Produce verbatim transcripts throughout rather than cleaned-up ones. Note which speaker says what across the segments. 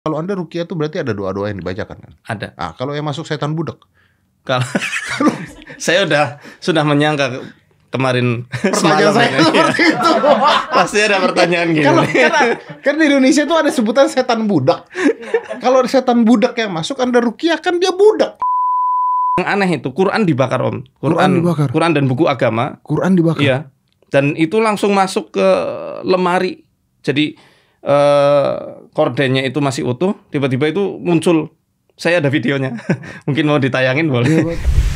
Speaker 1: Kalau Anda ruqyah itu berarti ada doa-doa yang dibacakan kan?
Speaker 2: Ada.
Speaker 1: Ah, kalau yang masuk setan budak?
Speaker 2: Kalau saya udah sudah menyangka kemarin
Speaker 1: pertanyaan saya
Speaker 2: ya.
Speaker 1: seperti itu.
Speaker 2: Pasti ada pertanyaan gini.
Speaker 1: Kalau karena, kan di Indonesia itu ada sebutan setan budak. Kalau setan budak yang masuk Anda ruqyah kan dia budak.
Speaker 2: Yang aneh itu Quran dibakar Om. Quran,
Speaker 1: Quran dibakar.
Speaker 2: Quran dan buku agama.
Speaker 1: Quran dibakar.
Speaker 2: Iya. Dan itu langsung masuk ke lemari. Jadi eh, kordennya itu masih utuh. Tiba-tiba itu muncul. Saya ada videonya. Mungkin mau ditayangin boleh.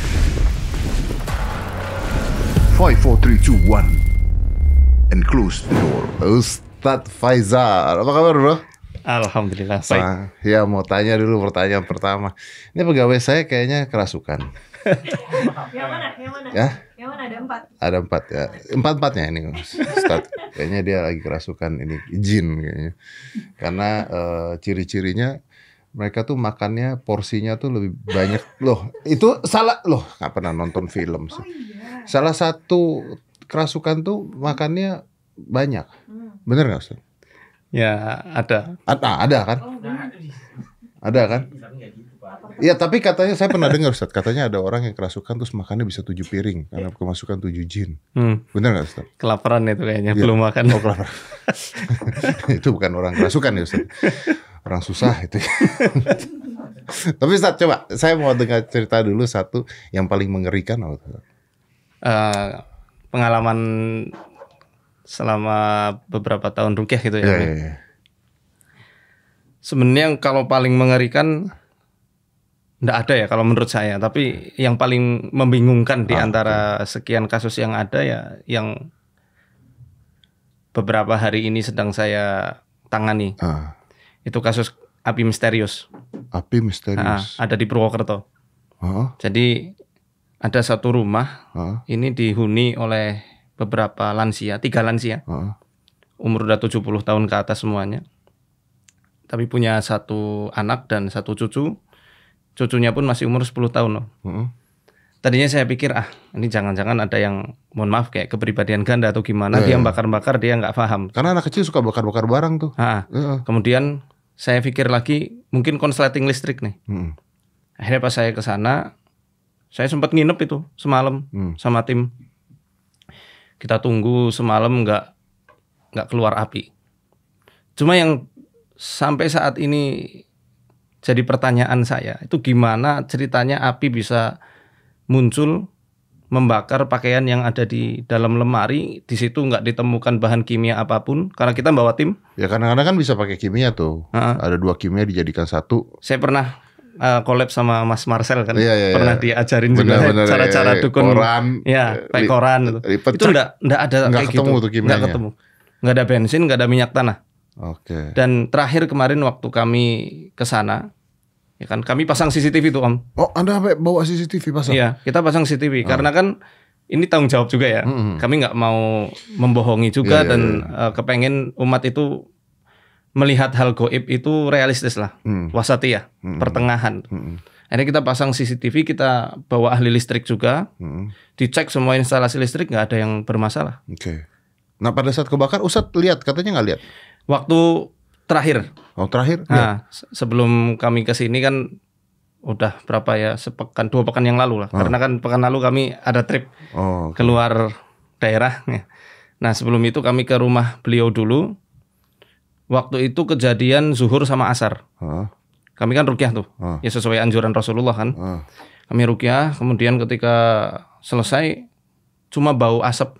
Speaker 1: Five, four, three, two, one, and close the door. Ustadz Faizal, apa kabar bro?
Speaker 2: Alhamdulillah baik.
Speaker 1: Nah, ya mau tanya dulu pertanyaan pertama. Ini pegawai saya kayaknya kerasukan.
Speaker 3: Yang mana? Yang mana?
Speaker 1: Ya?
Speaker 3: Yang mana ada empat?
Speaker 1: Ada empat ya, empat empatnya ini Ustadz. Kayaknya dia lagi kerasukan ini jin kayaknya. Karena uh, ciri-cirinya mereka tuh makannya porsinya tuh lebih banyak loh. Itu salah loh. Nggak pernah nonton film sih.
Speaker 3: Oh, iya.
Speaker 1: Salah satu kerasukan tuh makannya banyak.
Speaker 3: Hmm.
Speaker 1: Bener nggak Ustaz?
Speaker 2: Ya ada.
Speaker 1: Ada, ada kan?
Speaker 3: Oh, benar.
Speaker 1: Ada kan? Iya, tapi katanya saya pernah dengar Ustaz, katanya ada orang yang kerasukan terus makannya bisa tujuh piring karena kemasukan tujuh jin.
Speaker 2: Hmm.
Speaker 1: Bener nggak Ustaz?
Speaker 2: Kelaparan itu kayaknya
Speaker 1: Ya.
Speaker 2: belum makan.
Speaker 1: Oh, kelaparan. Itu bukan orang kerasukan ya Ustaz. Orang susah itu. Tapi Ustaz, coba saya mau dengar cerita dulu satu yang paling mengerikan.
Speaker 2: Uh, pengalaman selama beberapa tahun ruqyah gitu ya.
Speaker 1: Ya, ya, ya.
Speaker 2: Sebenarnya kalau paling mengerikan enggak ada ya kalau menurut saya, tapi yang paling membingungkan di
Speaker 1: Ah,
Speaker 2: antara sekian kasus yang ada ya yang beberapa hari ini sedang saya tangani.
Speaker 1: Ah,
Speaker 2: Itu kasus api misterius.
Speaker 1: api
Speaker 2: Nah,
Speaker 1: misterius.
Speaker 2: ada di Purwokerto.
Speaker 1: Ah,
Speaker 2: Jadi ada satu rumah
Speaker 1: ah,
Speaker 2: ini dihuni oleh beberapa lansia, tiga lansia.
Speaker 1: ah.
Speaker 2: Umur udah tujuh puluh tahun ke atas semuanya. Tapi punya satu anak dan satu cucu. Cucunya pun masih umur sepuluh tahun loh.
Speaker 1: Hmm.
Speaker 2: Tadinya saya pikir ah ini jangan-jangan ada yang mohon maaf kayak kepribadian ganda atau gimana.
Speaker 1: Ya,
Speaker 2: Dia
Speaker 1: ya.
Speaker 2: bakar-bakar dia nggak paham.
Speaker 1: Karena anak kecil suka bakar-bakar barang tuh.
Speaker 2: Ah,
Speaker 1: Ya.
Speaker 2: kemudian saya pikir lagi mungkin konsleting listrik nih.
Speaker 1: Hmm.
Speaker 2: Akhirnya pas saya ke sana, saya sempat nginep itu semalam
Speaker 1: Hmm.
Speaker 2: sama tim. Kita tunggu semalam nggak nggak keluar api. Cuma yang sampai saat ini jadi pertanyaan saya itu gimana ceritanya api bisa muncul membakar pakaian yang ada di dalam lemari. Di situ nggak ditemukan bahan kimia apapun karena kita bawa tim.
Speaker 1: Ya kadang-kadang kan bisa pakai kimia tuh.
Speaker 2: Ha-ha.
Speaker 1: Ada dua kimia dijadikan satu.
Speaker 2: Saya pernah uh, collab sama Mas Marcel kan,
Speaker 1: Iya, iya,
Speaker 2: pernah
Speaker 1: iya.
Speaker 2: diajarin juga
Speaker 1: Benar-benar,
Speaker 2: cara-cara
Speaker 1: eh,
Speaker 2: dukun.
Speaker 1: koran,
Speaker 2: Ya,
Speaker 1: eh,
Speaker 2: pakai
Speaker 1: li-
Speaker 2: koran itu.
Speaker 1: lipet,
Speaker 2: Itu
Speaker 1: cek.
Speaker 2: enggak enggak ada
Speaker 1: Nggak
Speaker 2: kayak
Speaker 1: ketemu
Speaker 2: gitu.
Speaker 1: tuh kimianya.
Speaker 2: Enggak ketemu. Enggak ada bensin, enggak ada minyak tanah.
Speaker 1: Oke.
Speaker 2: Dan terakhir kemarin waktu kami ke sana, ya kan kami pasang C C T V tuh Om.
Speaker 1: Oh, Anda sampai bawa C C T V pasang?
Speaker 2: Iya, kita pasang C C T V
Speaker 1: Oh.
Speaker 2: karena kan ini tanggung jawab juga ya.
Speaker 1: Mm-mm.
Speaker 2: Kami nggak mau membohongi juga
Speaker 1: Iya, iya,
Speaker 2: dan
Speaker 1: iya.
Speaker 2: uh, kepengen umat itu melihat hal goib itu realistis lah,
Speaker 1: Hmm.
Speaker 2: wasatiyah,
Speaker 1: Mm-mm.
Speaker 2: pertengahan.
Speaker 1: Hmm.
Speaker 2: Akhirnya kita pasang C C T V, kita bawa ahli listrik juga,
Speaker 1: Hmm.
Speaker 2: dicek semua instalasi listrik nggak ada yang bermasalah.
Speaker 1: Oke. Nah pada saat kebakar Ustadz lihat, katanya nggak lihat.
Speaker 2: Waktu terakhir,
Speaker 1: Oh terakhir? lihat.
Speaker 2: nah se- sebelum kami ke sini kan udah berapa ya sepekan dua pekan yang lalu lah,
Speaker 1: Oh.
Speaker 2: karena kan pekan lalu kami ada trip
Speaker 1: Oh. oke.
Speaker 2: keluar daerah. Nah sebelum itu kami ke rumah beliau dulu. Waktu itu kejadian zuhur sama asar.
Speaker 1: Ah,
Speaker 2: Kami kan ruqyah tuh,
Speaker 1: ah,
Speaker 2: ya sesuai anjuran Rasulullah kan.
Speaker 1: ah.
Speaker 2: Kami ruqyah, kemudian ketika selesai cuma bau asap,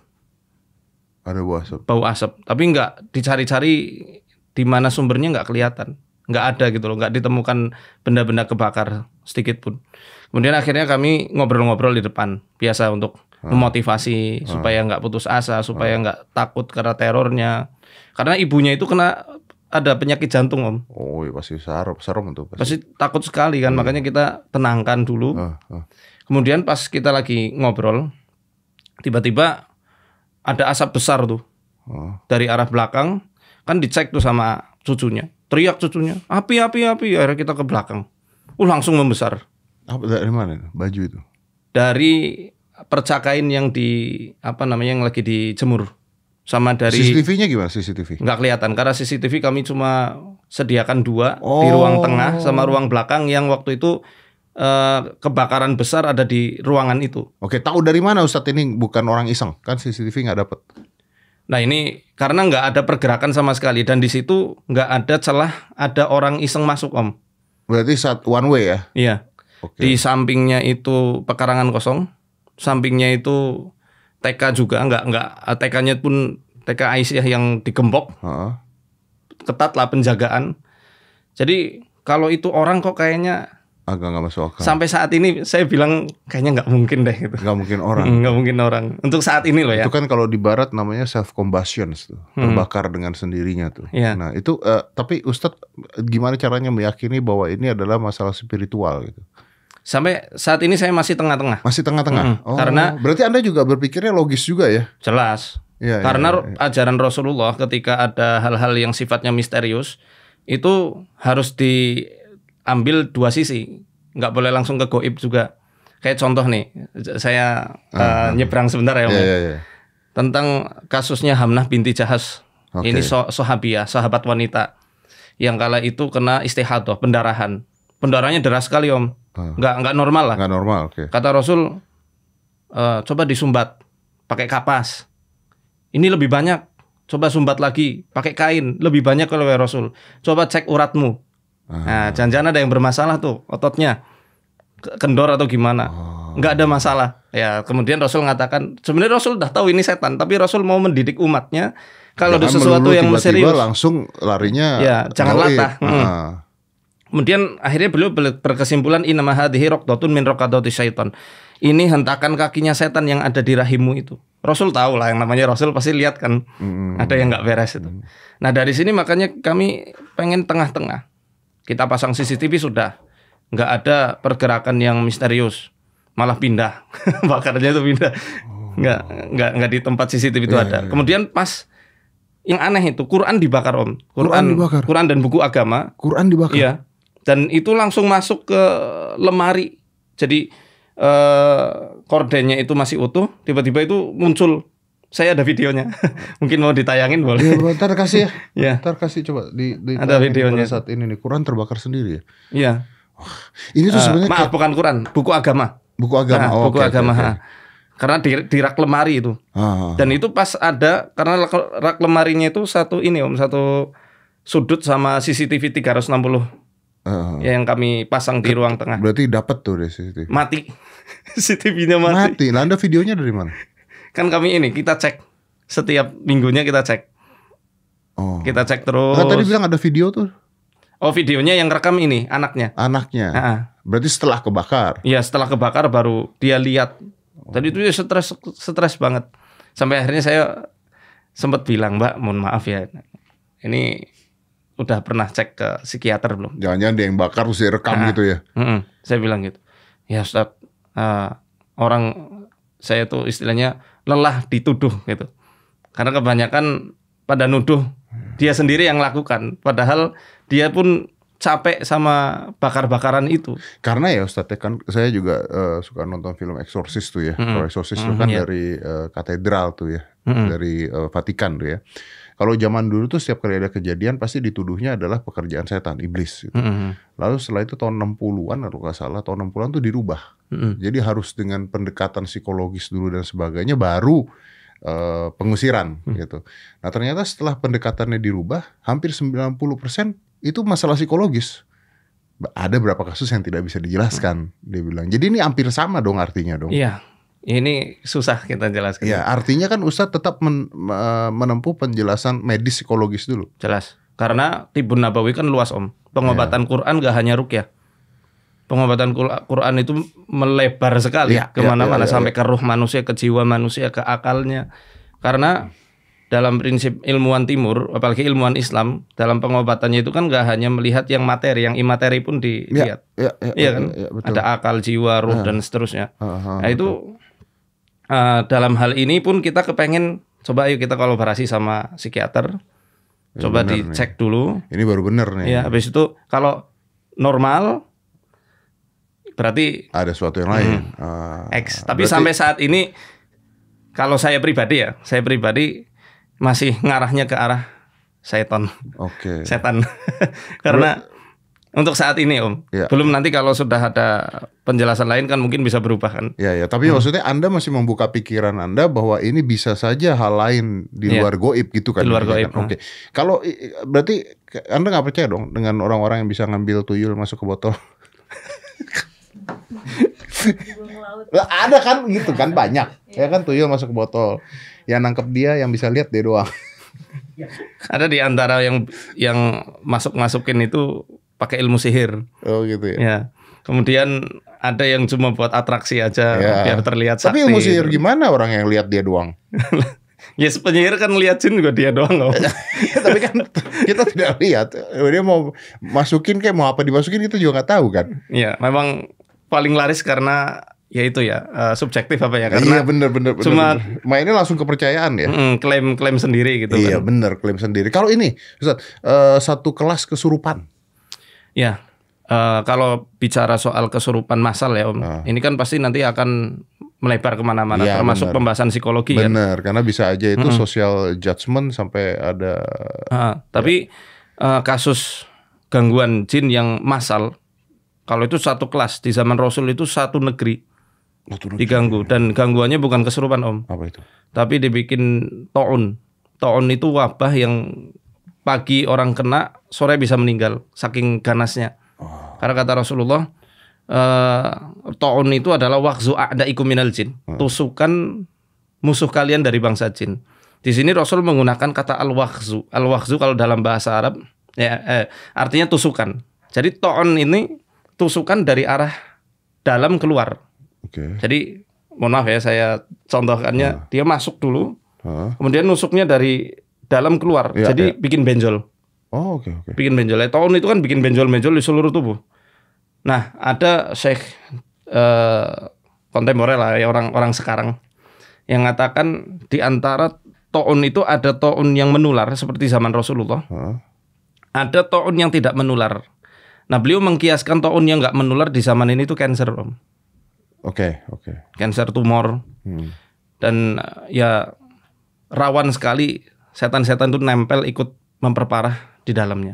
Speaker 1: Ada buah asap.
Speaker 2: bau asap. Tapi nggak dicari-cari di mana sumbernya nggak kelihatan, nggak ada gitu loh, nggak ditemukan benda-benda kebakar sedikit pun. Kemudian akhirnya kami ngobrol-ngobrol di depan, biasa untuk memotivasi supaya nggak putus asa, supaya nggak takut karena terornya. Karena ibunya itu kena ada penyakit jantung Om,
Speaker 1: Oh iya pasti serem, serem tuh pasti.
Speaker 2: pasti takut sekali kan, makanya kita tenangkan dulu.
Speaker 1: Ah, ah.
Speaker 2: Kemudian pas kita lagi ngobrol, tiba-tiba ada asap besar tuh
Speaker 1: Ah.
Speaker 2: dari arah belakang. Kan dicek tuh sama cucunya, teriak cucunya, api api api. Akhirnya kita ke belakang, uh langsung membesar.
Speaker 1: Apa dari mana? itu? Baju itu.
Speaker 2: Dari percakain yang di apa namanya yang lagi dijemur. sama dari
Speaker 1: C C T V-nya gimana C C T V?
Speaker 2: nggak kelihatan karena C C T V kami cuma sediakan dua
Speaker 1: Oh.
Speaker 2: di ruang tengah sama ruang belakang yang waktu itu eh, kebakaran besar ada di ruangan itu.
Speaker 1: Oke, tahu dari mana Ustadz ini bukan orang iseng? Kan C C T V nggak dapet.
Speaker 2: Nah ini karena nggak ada pergerakan sama sekali dan di situ nggak ada celah ada orang iseng masuk Om.
Speaker 1: Berarti saat one way ya?
Speaker 2: Iya.
Speaker 1: Oke.
Speaker 2: Di sampingnya itu pekarangan kosong, sampingnya itu T K juga nggak nggak T K-nya pun T K Aisyah yang digembok,
Speaker 1: Heeh.
Speaker 2: ketat lah penjagaan. Jadi kalau itu orang kok kayaknya
Speaker 1: Agak nggak masuk akal.
Speaker 2: sampai saat ini saya bilang kayaknya nggak mungkin deh gitu.
Speaker 1: Nggak mungkin orang.
Speaker 2: Nggak mungkin orang untuk saat ini loh ya.
Speaker 1: Itu kan kalau di barat namanya self combustion tuh, terbakar dengan sendirinya tuh.
Speaker 2: Iya.
Speaker 1: Nah itu eh, tapi Ustadz gimana caranya meyakini bahwa ini adalah masalah spiritual gitu?
Speaker 2: Sampai saat ini saya masih tengah-tengah.
Speaker 1: Masih tengah-tengah.
Speaker 2: Mm-mm. Karena-
Speaker 1: berarti Anda juga berpikirnya logis juga ya?
Speaker 2: Jelas.
Speaker 1: Iya,
Speaker 2: Karena
Speaker 1: iya, iya.
Speaker 2: ajaran Rasulullah ketika ada hal-hal yang sifatnya misterius itu harus diambil dua sisi, nggak boleh langsung ke goib juga. Kayak contoh nih, saya uh, nyebrang sebentar ya, Om.
Speaker 1: Iya, iya, iya.
Speaker 2: Tentang kasusnya Hamnah binti Jahas.
Speaker 1: Oke.
Speaker 2: Ini so sahabiah, sahabat wanita yang kala itu kena istihadah, pendarahan. Pendarahannya deras sekali Om,
Speaker 1: Ah.
Speaker 2: nggak nggak normal lah.
Speaker 1: Nggak normal, oke.
Speaker 2: Kata Rasul, "Eh, coba disumbat pakai kapas. Ini lebih banyak. Coba sumbat lagi pakai kain. Lebih banyak kalau ya Rasul. Coba cek uratmu.
Speaker 1: Ah.
Speaker 2: Nah, jangan-jangan ada yang bermasalah tuh ototnya. Ke- Kendor atau gimana.
Speaker 1: Oh.
Speaker 2: Nggak ada masalah. Ya, kemudian Rasul mengatakan, sebenarnya Rasul udah tahu ini setan, tapi Rasul mau mendidik umatnya kalau ada
Speaker 1: Jangan
Speaker 2: sesuatu
Speaker 1: melulu
Speaker 2: yang
Speaker 1: tiba-tiba
Speaker 2: serius.
Speaker 1: langsung larinya
Speaker 2: Ya, jangan
Speaker 1: gaib.
Speaker 2: latah. Hmm.
Speaker 1: Ah.
Speaker 2: Kemudian akhirnya beliau ber- berkesimpulan inama hadhihi raqdatun min raqadati syaitan. Ini hentakan kakinya setan yang ada di rahimmu itu. Rasul tahu lah yang namanya Rasul pasti lihat kan.
Speaker 1: Mm.
Speaker 2: Ada yang nggak beres itu. Nah, dari sini makanya kami pengen tengah-tengah. Kita pasang C C T V sudah. Nggak ada pergerakan yang misterius. Malah pindah. Bakarnya itu pindah. Nggak, nggak, nggak di tempat C C T V itu
Speaker 1: Iya,
Speaker 2: ada.
Speaker 1: iya, iya.
Speaker 2: Kemudian pas yang aneh itu Quran dibakar Om.
Speaker 1: Quran dibakar?
Speaker 2: Quran dan buku agama.
Speaker 1: Quran dibakar.
Speaker 2: Iya. Dan itu langsung masuk ke lemari. Jadi eh, kordennya itu masih utuh. Tiba-tiba itu muncul. Saya ada videonya. Mungkin mau ditayangin boleh.
Speaker 1: Iya, bro, ntar kasih ya.
Speaker 2: Ya.
Speaker 1: Ntar kasih coba di, di
Speaker 2: Ada
Speaker 1: tayangin
Speaker 2: videonya.
Speaker 1: pada saat ini nih. Quran terbakar sendiri ya.
Speaker 2: Iya.
Speaker 1: Ini tuh
Speaker 2: Eh,
Speaker 1: sebenarnya
Speaker 2: maaf
Speaker 1: kayak
Speaker 2: bukan Quran, buku agama.
Speaker 1: buku agama.
Speaker 2: Nah,
Speaker 1: Oh,
Speaker 2: buku
Speaker 1: oke, oke,
Speaker 2: agama.
Speaker 1: oke.
Speaker 2: ha. Karena di, di rak lemari itu.
Speaker 1: Ah.
Speaker 2: Dan itu pas ada karena rak, rak lemarinya itu satu ini Om, satu sudut sama C C T V tiga ratus enam puluh
Speaker 1: Ah.
Speaker 2: yang kami pasang di ruang tengah.
Speaker 1: Berarti dapat tuh deh C C T V.
Speaker 2: Mati. C C T V-nya mati.
Speaker 1: Mati. Lah Anda videonya dari mana?
Speaker 2: Kan kami ini kita cek setiap minggunya kita cek.
Speaker 1: Oh.
Speaker 2: Kita cek terus.
Speaker 1: Nah, tadi bilang ada video tuh
Speaker 2: Oh, videonya yang rekam ini anaknya.
Speaker 1: anaknya.
Speaker 2: Ah,
Speaker 1: Berarti setelah kebakar.
Speaker 2: iya, setelah kebakar baru dia lihat. Tadi itu dia stres stres banget. Sampai akhirnya saya sempat bilang, "Mbak, mohon maaf ya. Ini udah pernah cek ke psikiater belum?"
Speaker 1: Jangan-jangan dia yang bakar terus direkam
Speaker 2: Ah.
Speaker 1: gitu ya.
Speaker 2: Mm-mm, saya bilang gitu. Ya Ustaz, eh, orang saya tuh istilahnya lelah dituduh gitu. Karena kebanyakan pada nuduh dia sendiri yang lakukan. Padahal dia pun capek sama bakar-bakaran itu.
Speaker 1: Karena ya Ustadz ya, kan saya juga eh, suka nonton film Exorcist tuh ya.
Speaker 2: Mm-mm.
Speaker 1: Kalau Exorcist itu
Speaker 2: Mm,
Speaker 1: kan
Speaker 2: iya.
Speaker 1: dari eh, katedral tuh ya.
Speaker 2: Mm-mm.
Speaker 1: Dari eh, Vatikan tuh ya. Kalau zaman dulu tuh setiap kali ada kejadian pasti dituduhnya adalah pekerjaan setan, iblis gitu.
Speaker 2: Mm-mm.
Speaker 1: Lalu setelah itu tahun enam puluhan kalau nggak salah, tahun enam puluhan tuh dirubah.
Speaker 2: Mm-mm.
Speaker 1: Jadi harus dengan pendekatan psikologis dulu dan sebagainya baru eh, pengusiran
Speaker 2: Hmm.
Speaker 1: gitu. Nah, ternyata setelah pendekatannya dirubah, hampir sembilan puluh persen itu masalah psikologis. Ba- Ada beberapa kasus yang tidak bisa dijelaskan, dia bilang. Jadi ini hampir sama dong artinya dong.
Speaker 2: Iya, ini susah kita jelaskan.
Speaker 1: Ya, artinya kan Ustadz tetap men- me- menempuh penjelasan medis psikologis dulu.
Speaker 2: Jelas. Karena Tibun Nabawi kan luas Om. Pengobatan Quran gak hanya ruqyah. Pengobatan Qur- Quran itu melebar sekali
Speaker 1: Iya,
Speaker 2: kemana-mana
Speaker 1: iya, iya,
Speaker 2: sampai ke ruh manusia, ke jiwa manusia, ke akalnya. Karena dalam prinsip ilmuwan Timur, apalagi ilmuwan Islam, dalam pengobatannya itu kan gak hanya melihat yang materi, yang imateri pun dilihat.
Speaker 1: Ya, ya,
Speaker 2: Iya kan?
Speaker 1: ya, betul.
Speaker 2: Ada akal, jiwa, ruh
Speaker 1: Ah.
Speaker 2: dan seterusnya.
Speaker 1: Ah, ah,
Speaker 2: Nah
Speaker 1: betul.
Speaker 2: itu uh, dalam hal ini pun kita kepengen coba yuk kita kolaborasi sama psikiater,
Speaker 1: Ya,
Speaker 2: coba
Speaker 1: bener
Speaker 2: dicek dulu.
Speaker 1: Ini baru bener nih.
Speaker 2: Ya, habis itu kalau normal berarti
Speaker 1: Ada sesuatu yang lain. Ah,
Speaker 2: X. Tapi
Speaker 1: berarti-
Speaker 2: sampai saat ini kalau saya pribadi ya, saya pribadi masih ngarahnya ke arah setan.
Speaker 1: Oke.
Speaker 2: Setan. Karena untuk saat ini Om,
Speaker 1: Ya.
Speaker 2: belum nanti kalau sudah ada penjelasan lain kan mungkin bisa berubah kan.
Speaker 1: Ya, ya. Tapi
Speaker 2: Hmm.
Speaker 1: maksudnya Anda masih membuka pikiran Anda bahwa ini bisa saja hal lain di
Speaker 2: Iya.
Speaker 1: luar goib gitu kan?
Speaker 2: Di luar
Speaker 1: intinya
Speaker 2: goib,
Speaker 1: kan? Oke. Kalau i- i- berarti Anda nggak percaya dong dengan orang-orang yang bisa ngambil tuyul masuk ke botol?
Speaker 3: Burung laut.
Speaker 1: Lah, ada kan gitu kan banyak. Ya kan tuyul masuk ke botol. Yang nangkep dia, yang bisa lihat dia doang.
Speaker 2: Ada di antara yang yang masuk-masukin itu pakai ilmu sihir.
Speaker 1: Oh gitu ya.
Speaker 2: Ya. Kemudian ada yang cuma buat atraksi aja
Speaker 1: Ya.
Speaker 2: biar terlihat
Speaker 1: Tapi
Speaker 2: sakti.
Speaker 1: ilmu sihir
Speaker 2: gitu.
Speaker 1: gimana orang yang lihat dia doang?
Speaker 2: Ya penyihir kan lihat jin juga dia doang loh.
Speaker 1: Tapi kan kita tidak lihat. Dia mau masukin kayak mau apa dimasukin kita juga nggak tahu kan.
Speaker 2: Iya, memang paling laris karena ya itu ya eh, subjektif apa ya
Speaker 1: Iya
Speaker 2: karena
Speaker 1: bener bener bener.
Speaker 2: cuma-
Speaker 1: bener. Mainnya langsung kepercayaan ya.
Speaker 2: mm, klaim-klaim sendiri gitu
Speaker 1: Iya
Speaker 2: kan.
Speaker 1: bener klaim sendiri. Kalau ini Ustaz, eh, satu kelas kesurupan.
Speaker 2: Ya. eh, kalau bicara soal kesurupan massal ya Om,
Speaker 1: Ah.
Speaker 2: ini kan pasti nanti akan melebar kemana-mana,
Speaker 1: Iya,
Speaker 2: termasuk
Speaker 1: benar.
Speaker 2: pembahasan psikologi kan.
Speaker 1: Bener karena bisa aja itu
Speaker 2: Mm-mm.
Speaker 1: social judgment sampai ada.
Speaker 2: Ah, tapi eh, kasus gangguan jin yang massal, kalau itu satu kelas di zaman Rasul itu satu negeri diganggu dan gangguannya bukan kesurupan Om,
Speaker 1: Apa itu?
Speaker 2: tapi dibikin taun. Taun itu wabah yang pagi orang kena, sore bisa meninggal saking ganasnya.
Speaker 1: Oh.
Speaker 2: Karena kata Rasulullah, eh, taun itu adalah waqzu a'daikum minal jin, tusukan musuh kalian dari bangsa jin. Di sini Rasul menggunakan kata al-waqzu. Al-waqzu kalau dalam bahasa Arab ya eh, artinya tusukan. Jadi taun ini tusukan dari arah dalam keluar.
Speaker 1: Oke.
Speaker 2: Jadi mohon maaf ya saya contohkannya, dia masuk dulu,
Speaker 1: Hah?
Speaker 2: kemudian nusuknya dari dalam keluar.
Speaker 1: Iya,
Speaker 2: Jadi
Speaker 1: iya.
Speaker 2: bikin benjol.
Speaker 1: Oh oke oke.
Speaker 2: Bikin benjol. Eh, Taun itu kan bikin benjol-benjol di seluruh tubuh. Nah, ada syekh eh, kontemporer lah ya, orang-orang sekarang yang mengatakan di antara taun itu ada taun yang menular seperti zaman Rasulullah,
Speaker 1: Hah?
Speaker 2: ada taun yang tidak menular. Nah, beliau mengkiaskan taun yang nggak menular di zaman ini itu cancer, Om.
Speaker 1: Oke oke.
Speaker 2: Cancer tumor
Speaker 1: Hmm.
Speaker 2: dan eh, ya rawan sekali setan-setan itu nempel ikut memperparah di dalamnya.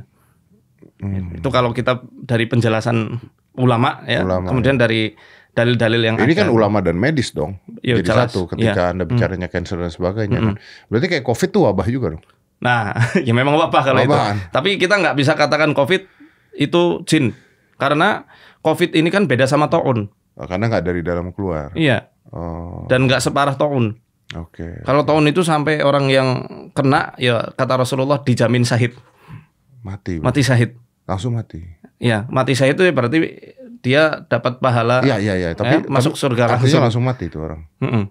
Speaker 1: Hmm.
Speaker 2: Itu kalau kita dari penjelasan ulama ya,
Speaker 1: Ulama,
Speaker 2: kemudian dari dalil-dalil yang
Speaker 1: Ini
Speaker 2: ada.
Speaker 1: kan ulama dan medis dong.
Speaker 2: Ya,
Speaker 1: Jadi
Speaker 2: jelas.
Speaker 1: satu ketika
Speaker 2: Ya.
Speaker 1: Anda bicaranya cancer dan sebagainya
Speaker 2: Mm-mm.
Speaker 1: kan. Berarti kayak COVID tuh wabah juga dong.
Speaker 2: Nah, ya memang wabah kalau
Speaker 1: Wabahan.
Speaker 2: itu. Tapi kita nggak bisa katakan COVID itu jin, karena COVID ini kan beda sama taun.
Speaker 1: Oh, karena nggak dari dalam keluar.
Speaker 2: Iya,
Speaker 1: Oh.
Speaker 2: dan nggak separah taun.
Speaker 1: Oke.
Speaker 2: Kalau taun itu sampai orang yang kena, ya kata Rasulullah dijamin syahid,
Speaker 1: Mati.
Speaker 2: mati syahid.
Speaker 1: Langsung mati.
Speaker 2: Ya, mati syahid itu berarti dia dapat pahala.
Speaker 1: Iya iya iya. Tapi
Speaker 2: ya, masuk
Speaker 1: tapi
Speaker 2: surga
Speaker 1: artinya
Speaker 2: langsung.
Speaker 1: langsung mati itu orang.
Speaker 2: Mm-mm.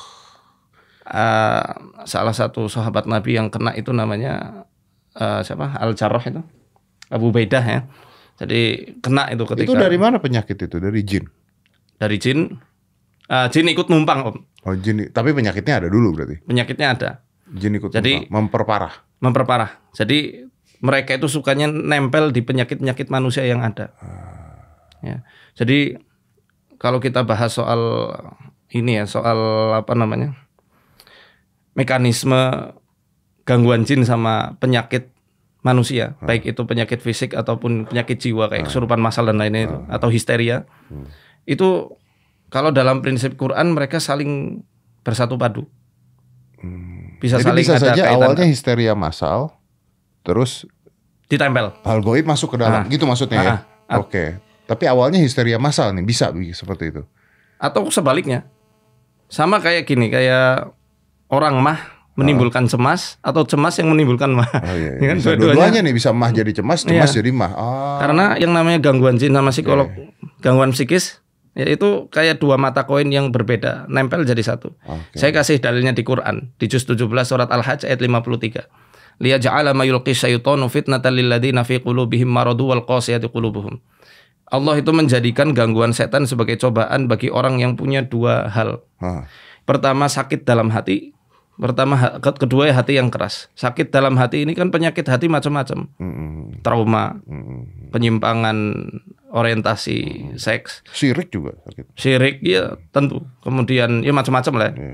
Speaker 2: Eh, salah satu sahabat Nabi yang kena itu namanya eh, siapa? Al-Jarrah itu, Abu Ubaidah ya. Jadi kena itu ketika
Speaker 1: Itu dari mana penyakit itu? Dari jin.
Speaker 2: dari jin. Eh, jin ikut numpang Om.
Speaker 1: Oh jin. Tapi penyakitnya ada dulu berarti.
Speaker 2: Penyakitnya ada,
Speaker 1: Jin ikut
Speaker 2: Jadi-
Speaker 1: numpang, memperparah.
Speaker 2: memperparah. Jadi mereka itu sukanya nempel di penyakit-penyakit manusia yang ada. Ya. Jadi kalau kita bahas soal ini ya, soal apa namanya? Mekanisme gangguan jin sama penyakit manusia, baik itu penyakit fisik ataupun penyakit jiwa kayak kesurupan massal dan lainnya itu, atau histeria. Itu kalau dalam prinsip Quran mereka saling bersatu padu. Bisa
Speaker 1: Jadi
Speaker 2: saling
Speaker 1: bisa
Speaker 2: ada
Speaker 1: saja
Speaker 2: kaitan,
Speaker 1: awalnya histeria massal, terus
Speaker 2: ditempel.
Speaker 1: hal goib masuk ke dalam.
Speaker 2: Ah.
Speaker 1: Gitu maksudnya ya?
Speaker 2: Ah, ah.
Speaker 1: Oke. Tapi awalnya histeria massal nih bisa bi- seperti itu.
Speaker 2: Atau sebaliknya. Sama kayak gini, kayak orang mah menimbulkan cemas atau cemas yang menimbulkan mah.
Speaker 1: Oh iya.
Speaker 2: Ya kan,
Speaker 1: Bisa
Speaker 2: dua-duanya.
Speaker 1: dua-duanya nih bisa mah jadi cemas, cemas
Speaker 2: Iya.
Speaker 1: jadi mah. Ah.
Speaker 2: Karena yang namanya gangguan jin sama psikolog, gangguan psikis, yaitu kayak dua mata koin yang berbeda, nempel jadi satu.
Speaker 1: Oke.
Speaker 2: Saya kasih dalilnya di Quran, di juz tujuh belas surat Al-Hajj ayat lima puluh tiga. Liyaj'ala ma yulqi syaitanu fitnatan lil ladzina fi qulubihim maradu wal qasiyati qulubuhum. Allah itu menjadikan gangguan setan sebagai cobaan bagi orang yang punya dua hal.
Speaker 1: Ah.
Speaker 2: Pertama sakit dalam hati, pertama ha- ke- kedua hati yang keras. Sakit dalam hati ini kan penyakit hati macam-macam.
Speaker 1: Mm-mm.
Speaker 2: Trauma,
Speaker 1: Mm-mm.
Speaker 2: penyimpangan orientasi seks,
Speaker 1: Syirik juga sakit.
Speaker 2: syirik ya tentu. Kemudian ya macam-macam lah.
Speaker 1: Iya.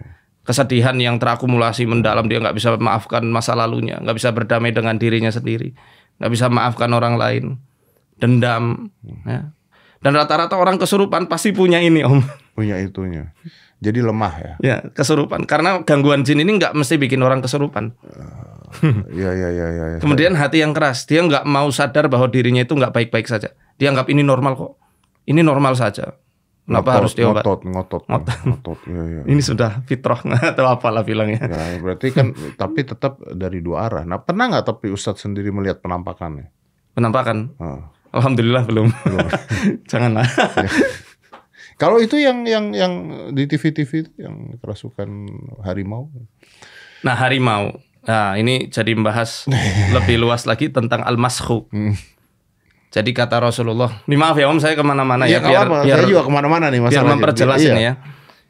Speaker 2: kesedihan yang terakumulasi mendalam, dia nggak bisa maafkan masa lalunya, nggak bisa berdamai dengan dirinya sendiri, nggak bisa maafkan orang lain, dendam. Ya. Dan rata-rata orang kesurupan pasti punya ini Om.
Speaker 1: Punya itunya. Jadi lemah ya.
Speaker 2: Ya kesurupan. Karena gangguan jin ini nggak mesti bikin orang kesurupan.
Speaker 1: Iya iya iya. Ya, ya.
Speaker 2: Kemudian hati yang keras, dia nggak mau sadar bahwa dirinya itu nggak baik-baik saja. Dia anggap ini normal kok. Ini normal saja. Kenapa
Speaker 1: Ngotot,
Speaker 2: harus diobat?
Speaker 1: Ngotot, ngotot,
Speaker 2: Ngotot.
Speaker 1: ngotot. Ya, ya.
Speaker 2: Ini sudah fitrah atau apalah bilangnya.
Speaker 1: Ya, berarti kan tapi tetap dari dua arah. Nah, pernah nggak tapi Ustadz sendiri melihat penampakannya?
Speaker 2: Penampakan?
Speaker 1: Oh.
Speaker 2: Alhamdulillah belum.
Speaker 1: Belum.
Speaker 2: Janganlah.
Speaker 1: Ya. Kalau itu yang yang yang di T V-T V itu yang kerasukan harimau.
Speaker 2: Nah, harimau. Nah, ini jadi membahas lebih luas lagi tentang al-maskhu.
Speaker 1: Hmm.
Speaker 2: Jadi kata Rasulullah, ini maaf ya Om, saya kemana-mana ya,
Speaker 1: Ya,
Speaker 2: biar,
Speaker 1: apa,
Speaker 2: biar
Speaker 1: saya juga kemana-mana nih
Speaker 2: biar
Speaker 1: masalahnya.
Speaker 2: memperjelas
Speaker 1: Iya.
Speaker 2: ini ya.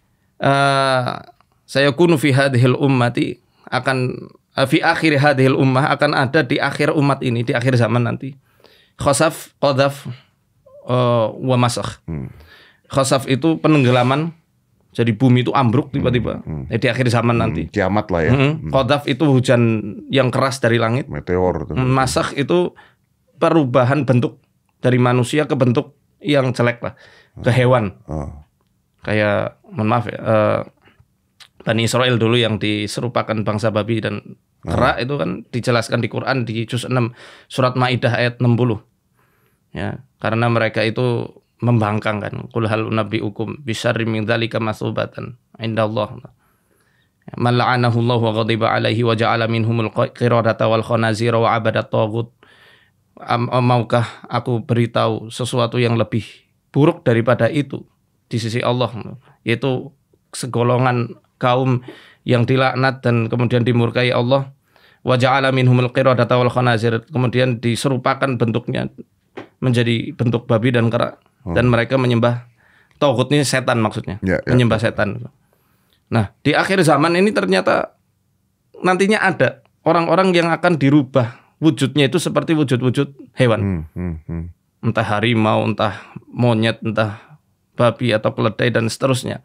Speaker 2: Uh, saya kunu fi hadhil ummati akan uh, fi akhir hadhil ummah akan ada di akhir umat ini, di akhir zaman nanti. Khasaf, qadhaf, uh, wa masakh.
Speaker 1: Hmm.
Speaker 2: Khasaf itu penenggelaman, jadi bumi itu ambruk tiba-tiba.
Speaker 1: Hmm.
Speaker 2: Eh, di akhir zaman nanti.
Speaker 1: Hmm, kiamat lah ya.
Speaker 2: Hmm. Qadhaf itu hujan yang keras dari langit.
Speaker 1: Meteor tuh.
Speaker 2: Masakh itu perubahan bentuk dari manusia ke bentuk yang jelek lah, ke hewan.
Speaker 1: Oh.
Speaker 2: Kayak mohon maaf ya, uh, Bani Israel dulu yang diserupakan bangsa babi dan kera, oh. itu kan dijelaskan di Quran di juz enam surat Maidah ayat enam puluh. Ya, karena mereka itu membangkang kan. Qul hal unabbiukum bisyarri min dzalika masubatan indallah. Man la'anahu Allah wa ghadiba alaihi wa ja'ala minhumul qiradata wal khanazira wa abadat taghut. Maukah aku beritahu sesuatu yang lebih buruk daripada itu di sisi Allah, yaitu segolongan kaum yang dilaknat dan kemudian dimurkai Allah. Wa ja'ala minhumul qiradata wal khanazir, kemudian diserupakan bentuknya menjadi bentuk babi dan kera, oh. dan mereka menyembah taghut, ini setan maksudnya, ya, ya. menyembah setan. Nah, di akhir zaman ini ternyata nantinya ada orang-orang yang akan dirubah wujudnya itu seperti wujud-wujud hewan. Hmm, hmm, hmm. Entah harimau, entah monyet, entah babi atau keledai dan seterusnya.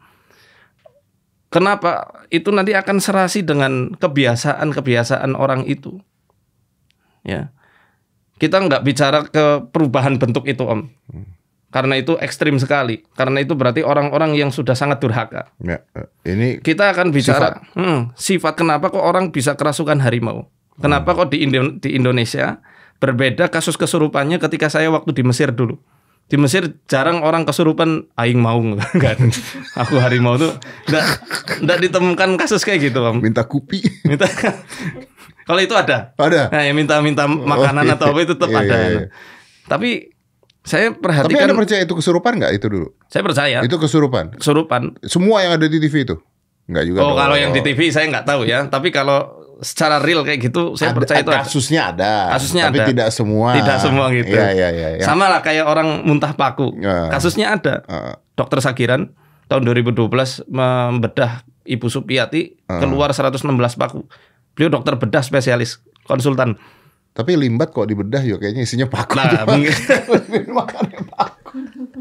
Speaker 2: Kenapa? Itu nanti akan serasi dengan kebiasaan-kebiasaan orang itu. Ya. Kita nggak bicara ke perubahan bentuk itu, Om. Hmm. Karena itu ekstrim sekali. Karena itu berarti orang-orang yang sudah sangat durhaka.
Speaker 1: Ya, ini
Speaker 2: kita akan bicara sifat. Hmm, sifat kenapa kok orang bisa kerasukan harimau? Kenapa kok di, Indo- di Indonesia berbeda kasus kesurupannya ketika saya waktu di Mesir dulu. Di Mesir jarang orang kesurupan aing mau enggak. Aku harimau tuh enggak enggak ditemukan kasus kayak gitu, Om.
Speaker 1: Minta kupi.
Speaker 2: Minta kalau itu ada.
Speaker 1: Ada.
Speaker 2: Nah, ya minta-minta makanan oh, atau apa itu tetap
Speaker 1: iya,
Speaker 2: ada.
Speaker 1: Iya, iya.
Speaker 2: Tapi saya perhatikan.
Speaker 1: Tapi Anda percaya itu kesurupan enggak itu dulu?
Speaker 2: Saya percaya.
Speaker 1: Itu kesurupan.
Speaker 2: Kesurupan.
Speaker 1: Semua yang ada di T V itu? Enggak juga.
Speaker 2: Oh,
Speaker 1: dong.
Speaker 2: kalau yang di T V saya enggak tahu ya. Tapi kalau secara real kayak gitu saya
Speaker 1: ada,
Speaker 2: percaya itu
Speaker 1: kasusnya ada.
Speaker 2: Kasusnya
Speaker 1: tapi
Speaker 2: ada.
Speaker 1: tidak semua.
Speaker 2: Tidak semua gitu.
Speaker 1: Iya, iya, iya, iya.
Speaker 2: Sama lah kayak orang muntah paku.
Speaker 1: Uh,
Speaker 2: Kasusnya ada. Uh, Dokter Sagiran tahun dua ribu dua belas membedah Ibu Supiati, uh, keluar seratus enam belas paku. Beliau dokter bedah spesialis, konsultan.
Speaker 1: Tapi limbat kok dibedah ya kayaknya isinya paku.
Speaker 2: Nah,
Speaker 1: makannya paku.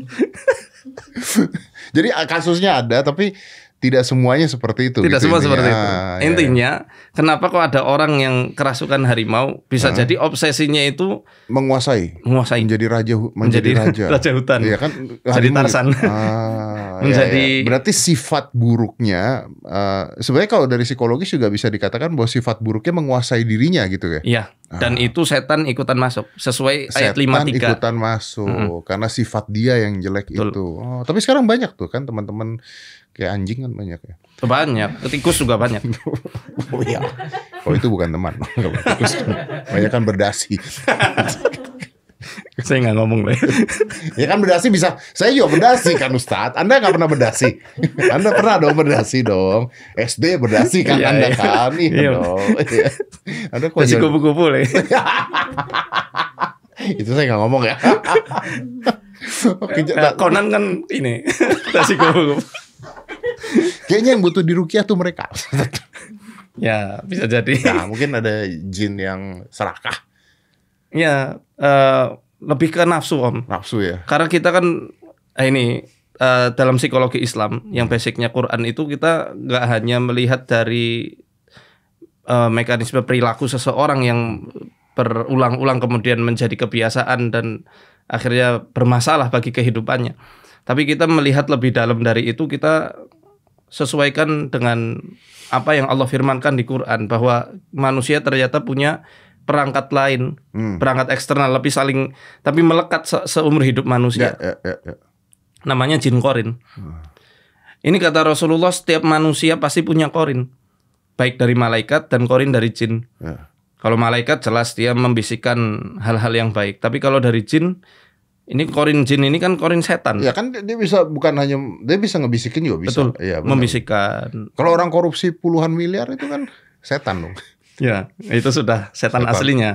Speaker 1: Jadi kasusnya ada tapi tidak semuanya seperti itu.
Speaker 2: Tidak
Speaker 1: gitu
Speaker 2: semua
Speaker 1: intinya.
Speaker 2: seperti itu.
Speaker 1: Ah,
Speaker 2: intinya, ya, ya. Kenapa kok ada orang yang kerasukan harimau bisa uh, jadi obsesinya itu
Speaker 1: menguasai,
Speaker 2: menguasai,
Speaker 1: menjadi raja, menjadi,
Speaker 2: menjadi
Speaker 1: raja,
Speaker 2: raja hutan.
Speaker 1: Iya kan,
Speaker 2: jadi Tarsan.
Speaker 1: Ah,
Speaker 2: menjadi.
Speaker 1: Ya, ya. Berarti sifat buruknya, uh, sebenarnya kalau dari psikologis juga bisa dikatakan bahwa sifat buruknya menguasai dirinya gitu ya.
Speaker 2: Iya. Dan ah. itu setan ikutan masuk sesuai ayat lima puluh tiga.
Speaker 1: Setan ikutan masuk hmm. karena sifat dia yang jelek. Betul. Itu. Oh, tapi sekarang banyak tuh kan teman-teman kayak anjing kan banyak ya.
Speaker 2: Banyak, tikus juga banyak.
Speaker 1: Oh iya. Oh itu bukan teman. Tikus banyak kan berdasi.
Speaker 2: Saya nggak ngomong deh.
Speaker 1: Ya kan berdasi bisa. Saya juga berdasi kan Ustadz. Anda nggak pernah berdasi. Anda pernah dong berdasi dong. S D berdasi kan iya, Anda iya. kan. Iya, iya. dong. Anda kok
Speaker 2: jadi kupu-kupu deh.
Speaker 1: Itu saya nggak ngomong ya. Oke,
Speaker 2: nah, Conan kan ini. Dasi kupu-kupu.
Speaker 1: Kayaknya yang butuh diruqyah tuh mereka.
Speaker 2: Ya bisa jadi.
Speaker 1: Nah mungkin ada jin yang serakah.
Speaker 2: Ya uh, lebih ke nafsu Om.
Speaker 1: Nafsu ya.
Speaker 2: Karena kita kan eh, ini uh, dalam psikologi Islam yang basicnya Quran itu kita nggak hanya melihat dari uh, mekanisme perilaku seseorang yang berulang-ulang kemudian menjadi kebiasaan dan akhirnya bermasalah bagi kehidupannya. Tapi kita melihat lebih dalam dari itu, kita sesuaikan dengan apa yang Allah firmankan di Quran, bahwa manusia ternyata punya perangkat lain, hmm. perangkat eksternal lebih saling tapi melekat se seumur hidup manusia.
Speaker 1: Ya, ya, ya, ya.
Speaker 2: Namanya jin korin. Hmm. Ini kata Rasulullah, setiap manusia pasti punya korin, baik dari malaikat dan korin dari jin. Ya. Kalau malaikat jelas dia membisikkan hal-hal yang baik, tapi kalau dari jin, ini korin jin ini kan korin setan.
Speaker 1: Ya kan dia bisa bukan hanya dia bisa ngebisikin juga bisa.
Speaker 2: Betul.
Speaker 1: Ya,
Speaker 2: membisikkan.
Speaker 1: Kalau orang korupsi puluhan miliar itu kan setan dong.
Speaker 2: Ya, itu sudah setan, setan. aslinya.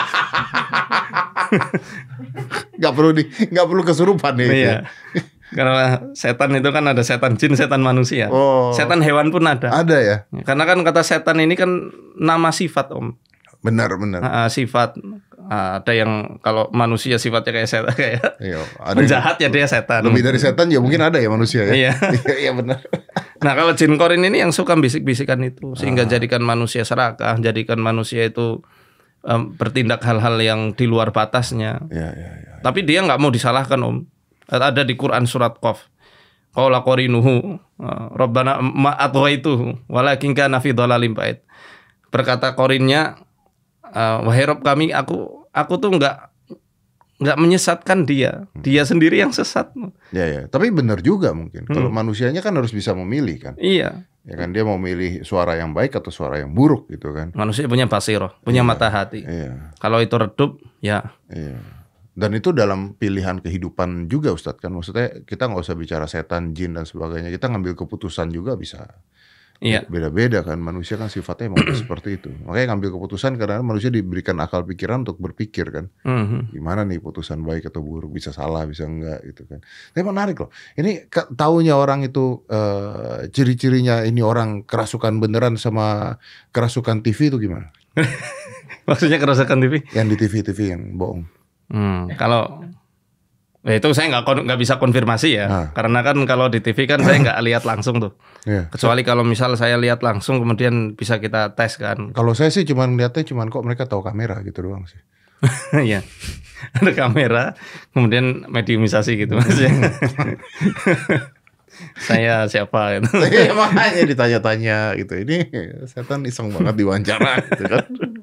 Speaker 1: Gak perlu di, gak perlu kesurupan ya.
Speaker 2: Iya. Karena setan itu kan ada setan jin, setan manusia. Oh. Setan hewan pun ada.
Speaker 1: Ada ya.
Speaker 2: Karena kan kata setan ini kan nama sifat, Om.
Speaker 1: Benar, benar.
Speaker 2: Uh, sifat. Uh, ada yang kalau manusia sifatnya kayak setan, kayak
Speaker 1: iya, ada
Speaker 2: penjahat ya dia setan.
Speaker 1: Lebih dari setan ya mungkin ada ya manusia ya.
Speaker 2: Iya.
Speaker 1: Iya benar.
Speaker 2: Nah kalau jin korin ini yang suka bisik-bisikan itu, sehingga ah. jadikan manusia serakah, jadikan manusia itu um, bertindak hal-hal yang di luar batasnya.
Speaker 1: Ya, ya, ya, ya.
Speaker 2: Tapi dia nggak mau disalahkan, Om. Ada di Quran surat Qaf. Qala qarinuhu Rabbana ma atghaytuhu walakin kana fi dhalalim ba'id. Berkata korinnya, uh, wahai Rabb kami, aku aku tuh nggak nggak menyesatkan dia, dia sendiri yang sesat.
Speaker 1: Ya ya, tapi benar juga mungkin. Hmm. Kalau manusianya kan harus bisa memilih kan.
Speaker 2: Iya.
Speaker 1: Ya kan dia mau milih suara yang baik atau suara yang buruk gitu kan.
Speaker 2: Manusia punya basiroh, punya iya, mata hati.
Speaker 1: Iya.
Speaker 2: Kalau itu redup, ya.
Speaker 1: Iya. Dan itu dalam pilihan kehidupan juga Ustadz kan. Maksudnya kita nggak usah bicara setan, jin dan sebagainya. Kita ngambil keputusan juga bisa.
Speaker 2: Iya.
Speaker 1: Beda-beda kan, manusia kan sifatnya emang seperti itu. Makanya ngambil keputusan karena manusia diberikan akal pikiran untuk berpikir kan, mm-hmm. gimana nih putusan baik atau buruk, bisa salah bisa enggak gitu kan. Tapi menarik loh. Ini taunya orang itu uh, ciri-cirinya ini orang kerasukan beneran sama kerasukan T V itu gimana?
Speaker 2: Maksudnya kerasukan T V?
Speaker 1: Yang di T V-T V yang bohong.
Speaker 2: Hmm, kalau ya itu saya nggak nggak bisa konfirmasi ya, nah. Karena kan kalau di T V kan saya nggak lihat langsung tuh. Yeah. Kecuali kalau misal saya lihat langsung kemudian bisa kita tes kan.
Speaker 1: Kalau saya sih cuma lihatnya cuma kok mereka tahu kamera gitu doang sih.
Speaker 2: Iya, ada kamera, kemudian mediumisasi gitu maksudnya. Saya siapa gitu.
Speaker 1: Iya makanya ditanya-tanya gitu. Ini setan iseng banget diwawancara gitu kan.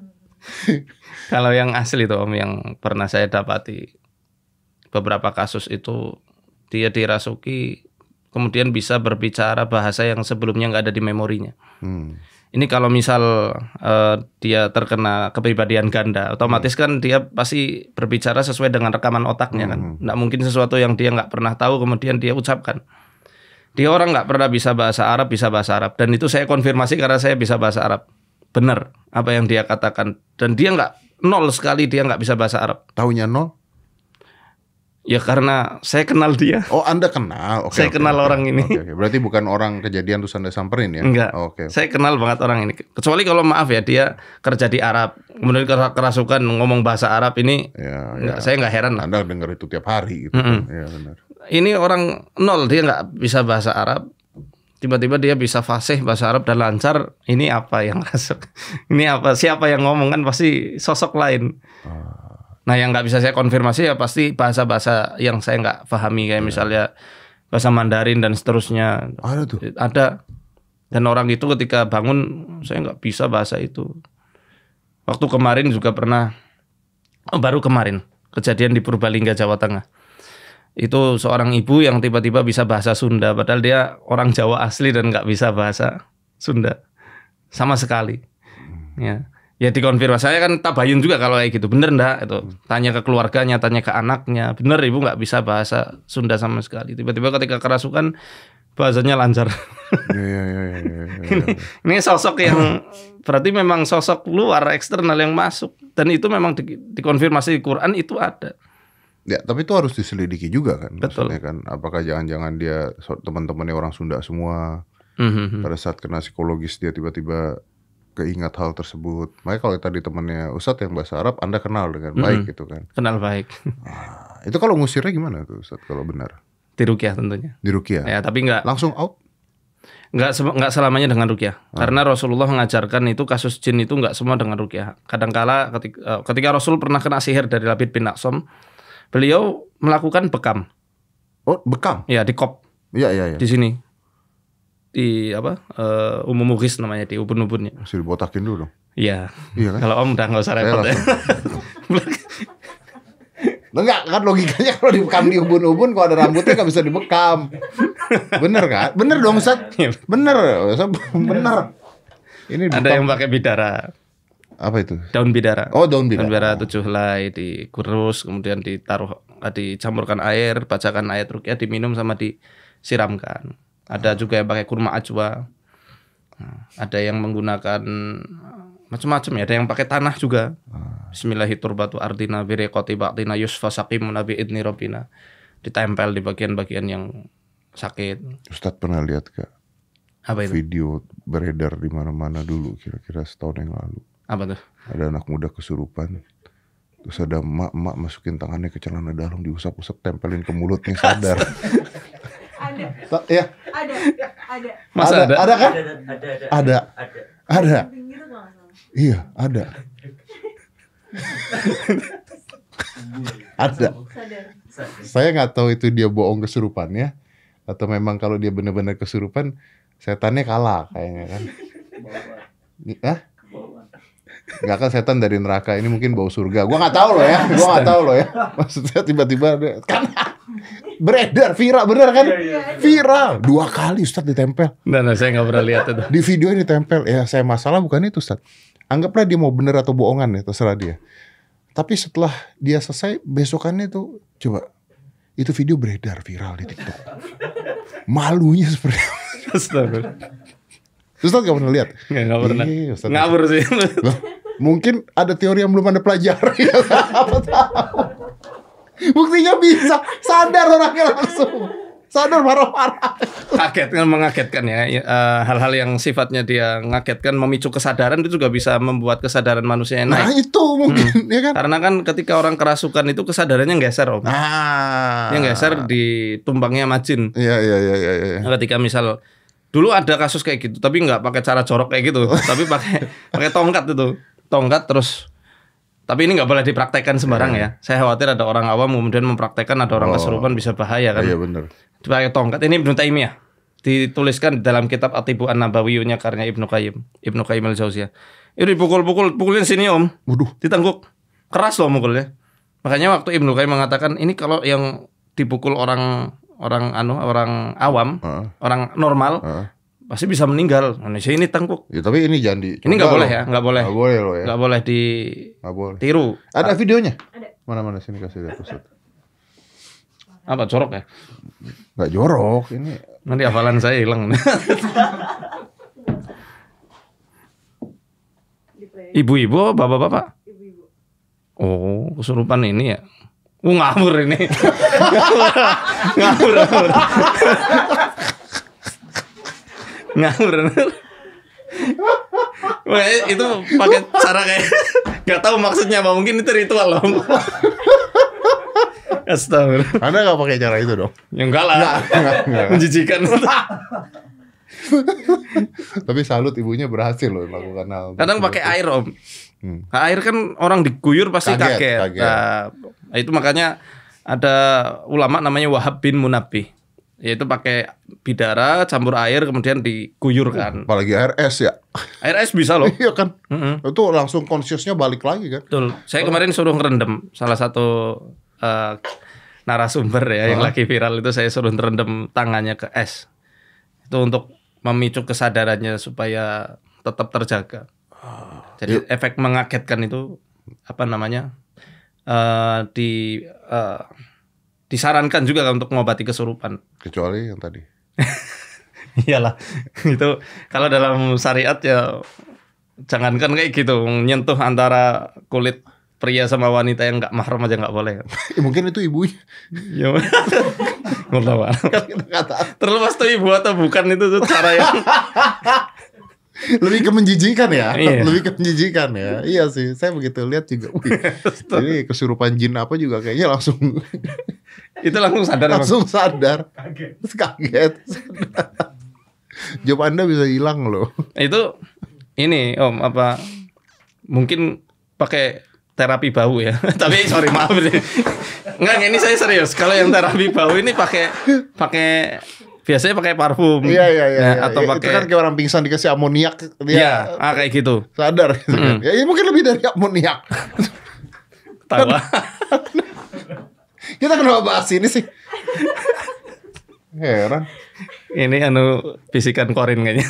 Speaker 2: Kalau yang asli tuh Om, yang pernah saya dapati beberapa kasus itu dia dirasuki kemudian bisa berbicara bahasa yang sebelumnya nggak ada di memorinya. Hmm. Ini kalau misal uh, dia terkena kepribadian ganda, otomatis hmm. kan dia pasti berbicara sesuai dengan rekaman otaknya kan. Hmm. Nggak mungkin sesuatu yang dia nggak pernah tahu kemudian dia ucapkan. Dia orang nggak pernah bisa bahasa Arab, bisa bahasa Arab. Dan itu saya konfirmasi karena saya bisa bahasa Arab. Benar apa yang dia katakan. Dan dia nggak, nol sekali dia nggak bisa bahasa Arab.
Speaker 1: Taunya nol?
Speaker 2: Ya karena saya kenal dia.
Speaker 1: Oh Anda kenal?
Speaker 2: Okay, saya okay, kenal okay. orang ini.
Speaker 1: Okay, okay. Berarti bukan orang kejadian terus Anda samperin ya?
Speaker 2: Enggak,
Speaker 1: oh, okay.
Speaker 2: Saya kenal banget orang ini. Kecuali kalau maaf ya dia kerja di Arab, kemudian kerasukan ngomong bahasa Arab ini, ya, enggak, ya. Saya nggak heran.
Speaker 1: Anda dengar itu tiap hari gitu.
Speaker 2: Mm-hmm.
Speaker 1: Ya, benar.
Speaker 2: Ini orang nol, dia nggak bisa bahasa Arab. Tiba-tiba dia bisa fasih bahasa Arab dan lancar. Ini apa yang masuk? Ini apa? Siapa yang ngomong kan pasti sosok lain. Oh. Nah yang nggak bisa saya konfirmasi ya pasti bahasa-bahasa yang saya nggak pahami kayak ya. Misalnya bahasa Mandarin dan seterusnya.
Speaker 1: Ada tuh.
Speaker 2: Ada. Dan orang itu ketika bangun saya nggak bisa bahasa itu. Waktu kemarin juga pernah, oh, baru kemarin kejadian di Purbalingga Jawa Tengah. Itu seorang ibu yang tiba-tiba bisa bahasa Sunda, padahal dia orang Jawa asli dan nggak bisa bahasa Sunda sama sekali. Ya. Ya dikonfirmasi, saya kan tabayun juga kalau kayak gitu, bener ndak? Itu tanya ke keluarganya, tanya ke anaknya, bener ibu nggak bisa bahasa Sunda sama sekali. Tiba-tiba ketika kerasukan bahasanya lancar.
Speaker 1: Ya, ya, ya, ya, ya, ya.
Speaker 2: ini, ini sosok yang berarti memang sosok luar eksternal yang masuk dan itu memang di, dikonfirmasi di Quran itu ada.
Speaker 1: Ya, tapi itu harus diselidiki juga kan.
Speaker 2: Betul.
Speaker 1: Maksudnya kan, apakah jangan-jangan dia teman-temannya orang Sunda semua, mm-hmm. pada saat kena psikologis dia tiba-tiba keingat hal tersebut. Makanya kalau tadi temannya Ustadz yang bahasa Arab, Anda kenal dengan baik mm-hmm. gitu kan.
Speaker 2: Kenal baik.
Speaker 1: Nah, itu kalau ngusirnya gimana tuh Ustadz kalau benar?
Speaker 2: Diruqyah tentunya.
Speaker 1: Diruqyah.
Speaker 2: Ya, tapi enggak
Speaker 1: Langsung out.
Speaker 2: enggak enggak selamanya dengan ruqyah. Hmm. Karena Rasulullah mengajarkan itu kasus jin itu enggak semua dengan ruqyah. Kadangkala ketika, ketika Rasul pernah kena sihir dari Labid bin Aqsam, beliau melakukan bekam.
Speaker 1: Oh, bekam.
Speaker 2: Ya, di kop.
Speaker 1: Iya, iya, iya.
Speaker 2: Di sini. Di apa? Uh, umum mugis namanya, di ubun-ubunnya.
Speaker 1: Mesti dibotakin dulu dong.
Speaker 2: Iya.
Speaker 1: Iya kan?
Speaker 2: Kalau Om udah enggak usah repot ya.
Speaker 1: Enggak, kan logikanya kalau dibekam di ubun-ubun kalau ada rambutnya nggak bisa dibekam. Bener kan? Bener dong, Ustaz. Bener, bener. Ini
Speaker 2: ada yang pakai bidara.
Speaker 1: Apa itu?
Speaker 2: Daun bidara.
Speaker 1: Oh, daun bidara.
Speaker 2: Daun bidara tujuh helai dikurus, kemudian ditaruh, dicampurkan air, bacakan ayat ruqyah, diminum sama disiramkan. Ada juga yang pakai kurma ajwa. Ada yang menggunakan macam-macam ya, ada yang pakai tanah juga. Bismillahirrahmanirrahim. Ardina bireqati ba'tina yusfa saqimun bi idni rabbina. Ditempel di bagian-bagian yang sakit.
Speaker 1: Ustadz pernah lihat gak?
Speaker 2: Apa itu?
Speaker 1: Video beredar di mana-mana dulu kira-kira setahun yang lalu.
Speaker 2: Apa tuh?
Speaker 1: Ada anak muda kesurupan. Terus ada emak-emak masukin tangannya ke celana dalam, diusap-usap, tempelin ke mulutnya, sadar.
Speaker 3: Ada.
Speaker 1: Ya.
Speaker 3: Ada. Ada.
Speaker 2: Masa ada?
Speaker 1: Ada, ada kan?
Speaker 4: Ada, ada, ada.
Speaker 1: Ada.
Speaker 4: Ada.
Speaker 1: Ada.
Speaker 3: Pinggir tuh nggak salah.
Speaker 1: Iya, ada. Ada.
Speaker 3: Sadar.
Speaker 1: Saya nggak tahu itu dia bohong kesurupannya atau memang kalau dia benar-benar kesurupan setannya kalah kayaknya kan. Hah? Nggak kan setan dari neraka, ini mungkin bau surga. Gua nggak tahu loh ya. Gua nggak tahu loh ya. Maksudnya tiba-tiba ada kan beredar viral, bener kan? Viral dua kali Ustadz ditempel.
Speaker 2: Nah, nah saya nggak pernah lihat itu.
Speaker 1: Di video ini ditempel. Ya saya masalah bukan itu Ustadz. Anggaplah dia mau bener atau bohongan ya, terserah dia. Tapi setelah dia selesai, besokannya tuh coba itu video beredar viral di TikTok. Malunya seperti apa?
Speaker 2: Astaga.
Speaker 1: Ustaz gak pernah lihat?
Speaker 2: Nggak, nggak pernah.
Speaker 1: Iya, Ustaz.
Speaker 2: Ngabur sih.
Speaker 1: Loh, mungkin ada teori yang belum Anda pelajari. Apa tahu? Buktinya bisa. Sadar orangnya langsung. Sadar marah-marah.
Speaker 2: Kaget kan, mengagetkan ya. Uh, hal-hal yang sifatnya dia mengagetkan, memicu kesadaran itu juga bisa membuat kesadaran manusia yang
Speaker 1: Nah
Speaker 2: naik.
Speaker 1: itu mungkin
Speaker 2: Hmm.
Speaker 1: ya kan?
Speaker 2: Karena kan ketika orang kerasukan itu kesadarannya geser, Om.
Speaker 1: Nah.
Speaker 2: Yang geser di tumbangnya majin.
Speaker 1: Iya iya iya iya. Ya.
Speaker 2: Ketika misal dulu ada kasus kayak gitu, tapi nggak pakai cara jorok kayak gitu, tapi pakai pakai tongkat itu, tongkat terus. Tapi ini nggak boleh dipraktekkan sembarang ya. Saya khawatir ada orang awam kemudian mempraktekkan, ada orang
Speaker 1: Oh.
Speaker 2: kesurupan bisa bahaya kan.
Speaker 1: Iya benar.
Speaker 2: Pakai tongkat. Ini Ibnu Taimiyah dituliskan di dalam kitab At-Tibbu An-Nabawiyunya karya Ibnu Qayyim, Ibnu Qayyim al-Jauziyah. Itu dipukul-pukul, pukulin sini Om.
Speaker 1: Waduh.
Speaker 2: Ditangguk. Keras loh mukulnya. Makanya waktu Ibnu Qayyim mengatakan ini kalau yang dipukul orang orang anu orang awam,
Speaker 1: Uh,
Speaker 2: orang normal
Speaker 1: uh.
Speaker 2: pasti bisa meninggal. Indonesia ini tangkuk.
Speaker 1: Ya tapi ini jangan di.
Speaker 2: Ini nggak boleh ya, nggak boleh.
Speaker 1: Nggak boleh loh ya.
Speaker 2: Nggak boleh ditiru.
Speaker 1: Nggak boleh. Ada videonya?
Speaker 3: Ada.
Speaker 1: Mana-mana sini kasih lihat Ustaz.
Speaker 2: Apa jorok ya?
Speaker 1: Nggak jorok ini.
Speaker 2: Nanti hafalan saya hilang.
Speaker 3: Di play.
Speaker 2: Ibu-ibu, bapak-bapak.
Speaker 3: Ibu-ibu.
Speaker 2: Oh, kesurupan ini ya. Uh, ngawur ini. ngawur, ngawur. ngawur. Wah, itu pakai cara kayak nggak tahu maksudnya apa, mungkin itu ritual loh. Astagfirullah.
Speaker 1: Anda nggak pakai cara itu dong?
Speaker 2: Ya enggak lah.
Speaker 1: Nggak, nggak, nggak.
Speaker 2: Menjijikan.
Speaker 1: Tapi salut ibunya berhasil loh melakukan hal.
Speaker 2: Kadang pakai air Om.
Speaker 1: Hmm.
Speaker 2: Nah, air kan orang diguyur pasti
Speaker 1: Kaget,
Speaker 2: kaget.
Speaker 1: kaget.
Speaker 2: Nah, itu makanya ada ulama namanya Wahab bin Munabbih. Yaitu pakai bidara campur air kemudian diguyurkan.
Speaker 1: Apalagi air es ya.
Speaker 2: Air es bisa loh.
Speaker 1: Iya kan?
Speaker 2: Mm-mm.
Speaker 1: Itu langsung consciousnya balik lagi kan?
Speaker 2: Betul. Saya kemarin suruh ngerendam salah satu uh, narasumber ya yang
Speaker 1: Hah?
Speaker 2: lagi viral itu, saya suruh ngerendam tangannya ke es. Itu untuk memicu kesadarannya supaya tetap terjaga. Jadi efek mengagetkan itu apa namanya? Uh, di uh, disarankan juga untuk mengobati kesurupan.
Speaker 1: Kecuali yang tadi.
Speaker 2: Iyalah. Itu kalau dalam syariat ya jangankan kayak gitu, nyentuh antara kulit pria sama wanita yang nggak mahram aja nggak boleh.
Speaker 1: Eh, mungkin itu ibunya.
Speaker 2: Ya, nggak tahu.
Speaker 1: Kan kita nggak tahu.
Speaker 2: Terlepas tuh ibu atau bukan, itu tuh cara yang
Speaker 1: Lebih ke menjijikan ya.
Speaker 2: Iya.
Speaker 1: Lebih ke menjijikan ya. Iya sih. Saya begitu lihat juga. Wih, jadi kesurupan jin apa juga kayaknya langsung.
Speaker 2: Itu langsung sadar Bang.
Speaker 1: Langsung sadar. Terus kaget. Job Anda bisa hilang loh.
Speaker 2: Itu ini Om apa mungkin pakai terapi bau ya. Tapi sorry maaf nih. Enggak, ini saya serius. Kalau yang terapi bau ini pakai pakai biasanya pakai parfum.
Speaker 1: Iya iya iya.
Speaker 2: Nah,
Speaker 1: iya.
Speaker 2: atau
Speaker 1: Ya,
Speaker 2: pakai
Speaker 1: itu kan kayak orang pingsan dikasih amoniak dia
Speaker 2: Iya, ah, kayak gitu.
Speaker 1: sadar gitu kan. Ya, ya mungkin lebih dari amoniak.
Speaker 2: Tahu.
Speaker 1: Kita kenapa bahas ini sih? Heran.
Speaker 2: Ini anu bisikan Korin kayaknya.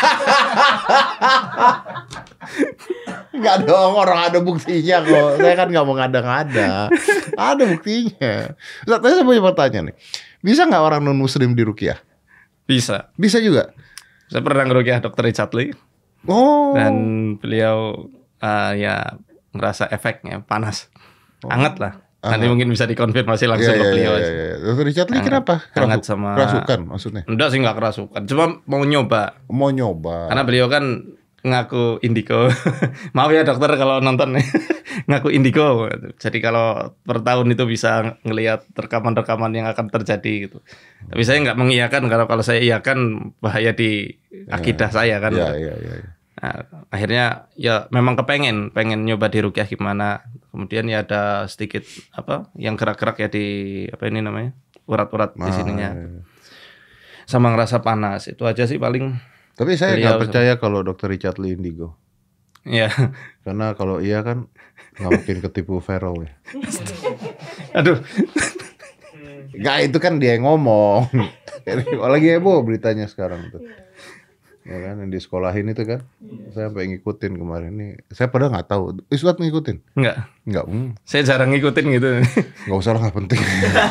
Speaker 1: Enggak dong, orang ada buktinya kok. Saya kan nggak mau ngada-ngada. Ada buktinya. Ustaz, saya punya pertanyaan nih. Bisa nggak orang non muslim diruqyah?
Speaker 2: Bisa.
Speaker 1: Bisa juga.
Speaker 2: Saya pernah ngeruqyah dokter Richard Lee
Speaker 1: Oh.
Speaker 2: dan beliau uh, ya ngerasa efeknya panas. Hangat lah. Nanti
Speaker 1: Hangat.
Speaker 2: mungkin bisa dikonfirmasi langsung
Speaker 1: Iya,
Speaker 2: ke
Speaker 1: iya,
Speaker 2: beliau.
Speaker 1: iya,
Speaker 2: aja.
Speaker 1: iya. Dokter Richard Lee
Speaker 2: Hangat.
Speaker 1: kenapa?
Speaker 2: Hangat
Speaker 1: Kerasu-
Speaker 2: sama-
Speaker 1: kerasukan maksudnya.
Speaker 2: Enggak sih nggak kerasukan. Cuma mau nyoba.
Speaker 1: Mau nyoba.
Speaker 2: Karena beliau kan ngaku indigo. Maaf ya dokter kalau nonton ngaku indigo. Jadi kalau per tahun itu bisa ngelihat rekaman-rekaman yang akan terjadi gitu. Tapi saya nggak mengiyakan karena kalau saya iyakan bahaya di akidah saya kan.
Speaker 1: Iya, iya, iya. iya.
Speaker 2: Nah, akhirnya ya memang kepengen pengen nyoba di ruqyah gimana. Kemudian ya ada sedikit apa yang gerak-gerak ya di apa ini namanya? Urat-urat di
Speaker 1: Ah,
Speaker 2: sininya.
Speaker 1: iya, iya.
Speaker 2: Sama ngerasa panas. Itu aja sih paling.
Speaker 1: Tapi saya
Speaker 2: Beliau
Speaker 1: nggak percaya kalau dokter Richard Lee indigo.
Speaker 2: Ya.
Speaker 1: Karena kalau iya kan nggak mungkin ketipu Farrell ya.
Speaker 2: Aduh.
Speaker 1: Nggak, itu kan dia yang ngomong. Lagi heboh beritanya sekarang tuh. Ya kan yang di sekolahin itu kan. Saya sampai ngikutin kemarin nih. Saya padahal nggak tahu. Ustaz ngikutin?
Speaker 2: Enggak.
Speaker 1: Nggak. Hmm.
Speaker 2: Saya jarang ngikutin gitu.
Speaker 1: Nggak usah lah, nggak penting.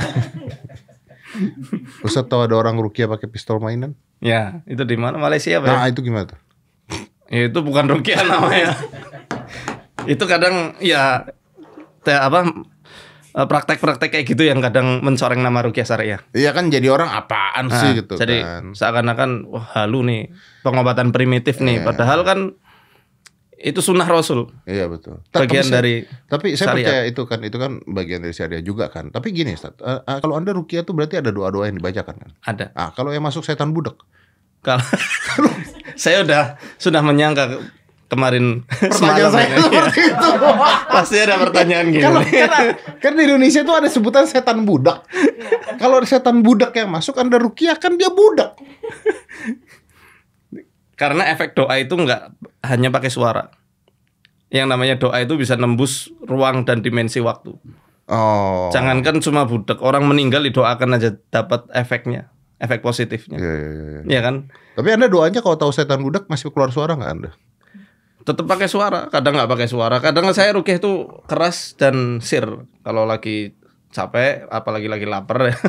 Speaker 1: Ustaz tahu ada orang ruqyah pakai pistol mainan?
Speaker 2: Ya, itu di mana? Malaysia Pak?
Speaker 1: Nah itu gimana tuh?
Speaker 2: Ya, itu bukan ruqyah namanya. Itu kadang ya te- apa eh, praktek-praktek kayak gitu yang kadang mencoreng nama ruqyah syariah.
Speaker 1: Iya kan jadi orang apaan sih
Speaker 2: Nah,
Speaker 1: gitu
Speaker 2: jadi
Speaker 1: kan.
Speaker 2: seakan-akan wah halu nih, pengobatan primitif nih.
Speaker 1: Iya.
Speaker 2: Padahal kan itu sunnah Rasul.
Speaker 1: Iya betul. Ta-
Speaker 2: Bagian
Speaker 1: tapi saya-
Speaker 2: dari
Speaker 1: Tapi saya
Speaker 2: syariat.
Speaker 1: percaya itu kan itu kan bagian dari syariah juga kan. Tapi gini Ustaz, eh, eh, kalau Anda ruqyah tuh berarti ada doa-doa yang dibacakan kan.
Speaker 2: ada.
Speaker 1: Ah, kalau yang masuk setan budak.
Speaker 2: Kalau saya udah sudah menyangka kemarin
Speaker 1: Pertanyaan
Speaker 2: semalam
Speaker 1: saya
Speaker 2: ini.
Speaker 1: seperti itu.
Speaker 2: Pasti ada pertanyaan gini.
Speaker 1: Kalau kan, kan di Indonesia tuh ada sebutan setan budak. Kalau setan budak yang masuk Anda ruqyah kan dia budak.
Speaker 2: Karena efek doa itu nggak hanya pakai suara. Yang namanya doa itu bisa nembus ruang dan dimensi waktu.
Speaker 1: Oh.
Speaker 2: Jangankan cuma budak, orang meninggal didoakan aja dapat efeknya, efek positifnya.
Speaker 1: Iya, iya, iya.
Speaker 2: Iya kan?
Speaker 1: Tapi Anda doanya kalau tahu setan budak masih keluar suara nggak Anda?
Speaker 2: Tetap pakai suara, kadang nggak pakai suara. Kadang saya ruqyah itu keras dan sir kalau lagi capek, apalagi lagi lapar ya.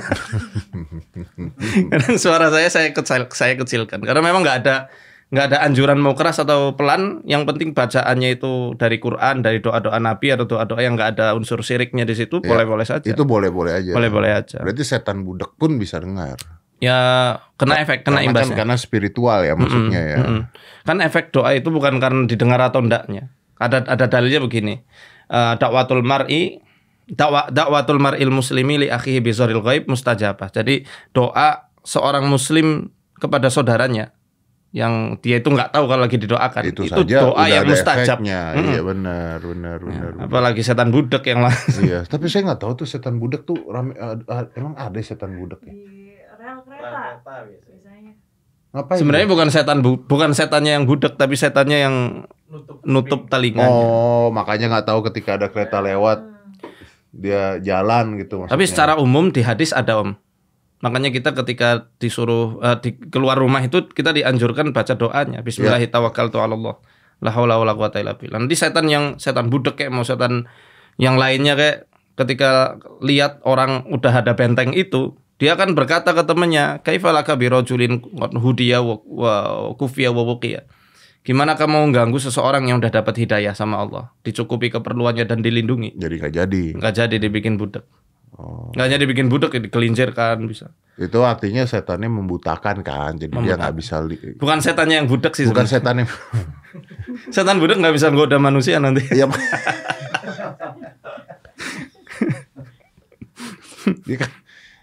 Speaker 2: Kadang suara saya saya kecil, saya kecilkan karena memang nggak ada nggak ada anjuran mau keras atau pelan. Yang penting bacaannya itu dari Quran, dari doa-doa Nabi atau doa-doa yang nggak ada unsur syiriknya di situ,
Speaker 1: Ya,
Speaker 2: boleh-boleh saja.
Speaker 1: Itu boleh-boleh aja.
Speaker 2: Boleh-boleh aja.
Speaker 1: Berarti setan budak pun bisa dengar.
Speaker 2: Ya kena efek, kena
Speaker 1: Karena kan
Speaker 2: imbasnya.
Speaker 1: karena spiritual ya maksudnya ya.
Speaker 2: Mm-mm. Kan efek doa itu bukan karena didengar atau endaknya. Ada ada dalilnya begini. Eh, dakwatul mar'i dakwa dakwatul mar'il muslimi li akhihi bi dzarril ghaib mustajabah. Jadi doa seorang muslim kepada saudaranya yang dia itu nggak tahu kalau lagi didoakan.
Speaker 1: Itu,
Speaker 2: Itu,
Speaker 1: saja
Speaker 2: doa
Speaker 1: udah
Speaker 2: yang
Speaker 1: ada
Speaker 2: mustajab.
Speaker 1: efeknya.
Speaker 2: Mm-mm.
Speaker 1: Iya benar, benar, benar. benar.
Speaker 2: Apalagi setan budak yang lain.
Speaker 1: Iya, tapi saya nggak tahu tuh setan budak tuh rame, uh, uh, emang ada setan budak ya?
Speaker 3: Di rel kereta biasanya.
Speaker 1: Ngapain?
Speaker 2: Sebenarnya bukan setan bu, bukan setannya yang budak tapi setannya yang nutup telinganya.
Speaker 1: Oh, makanya nggak tahu ketika ada kereta lewat dia jalan gitu maksudnya.
Speaker 2: Tapi secara umum di hadis ada Om. Makanya kita ketika disuruh uh, di keluar rumah itu kita dianjurkan baca doanya. Bismillahirrahmanirrahim tawakkaltu 'ala Allah. La haula wala quwata illa billah. Nanti setan yang setan budak kayak mau setan yang lainnya kayak ketika lihat orang udah ada benteng itu, dia akan berkata ke temannya, "Kaifalaka bi rajulin hudiya wa, wa kufiya wa wuqiya." Gimana kamu mengganggu seseorang yang udah dapat hidayah sama Allah, dicukupi keperluannya dan dilindungi?
Speaker 1: Jadi nggak jadi.
Speaker 2: Nggak jadi dibikin budak.
Speaker 1: Oh.
Speaker 2: Nggak jadi bikin budak, ya dikelincirkan bisa.
Speaker 1: Itu artinya setannya membutakan kan, jadi dia nggak bisa. Li-
Speaker 2: Bukan setannya yang budak sih.
Speaker 1: Bukan
Speaker 2: sebenarnya.
Speaker 1: setannya.
Speaker 2: Setan budak nggak bisa goda manusia nanti.
Speaker 1: Iya. dia kan,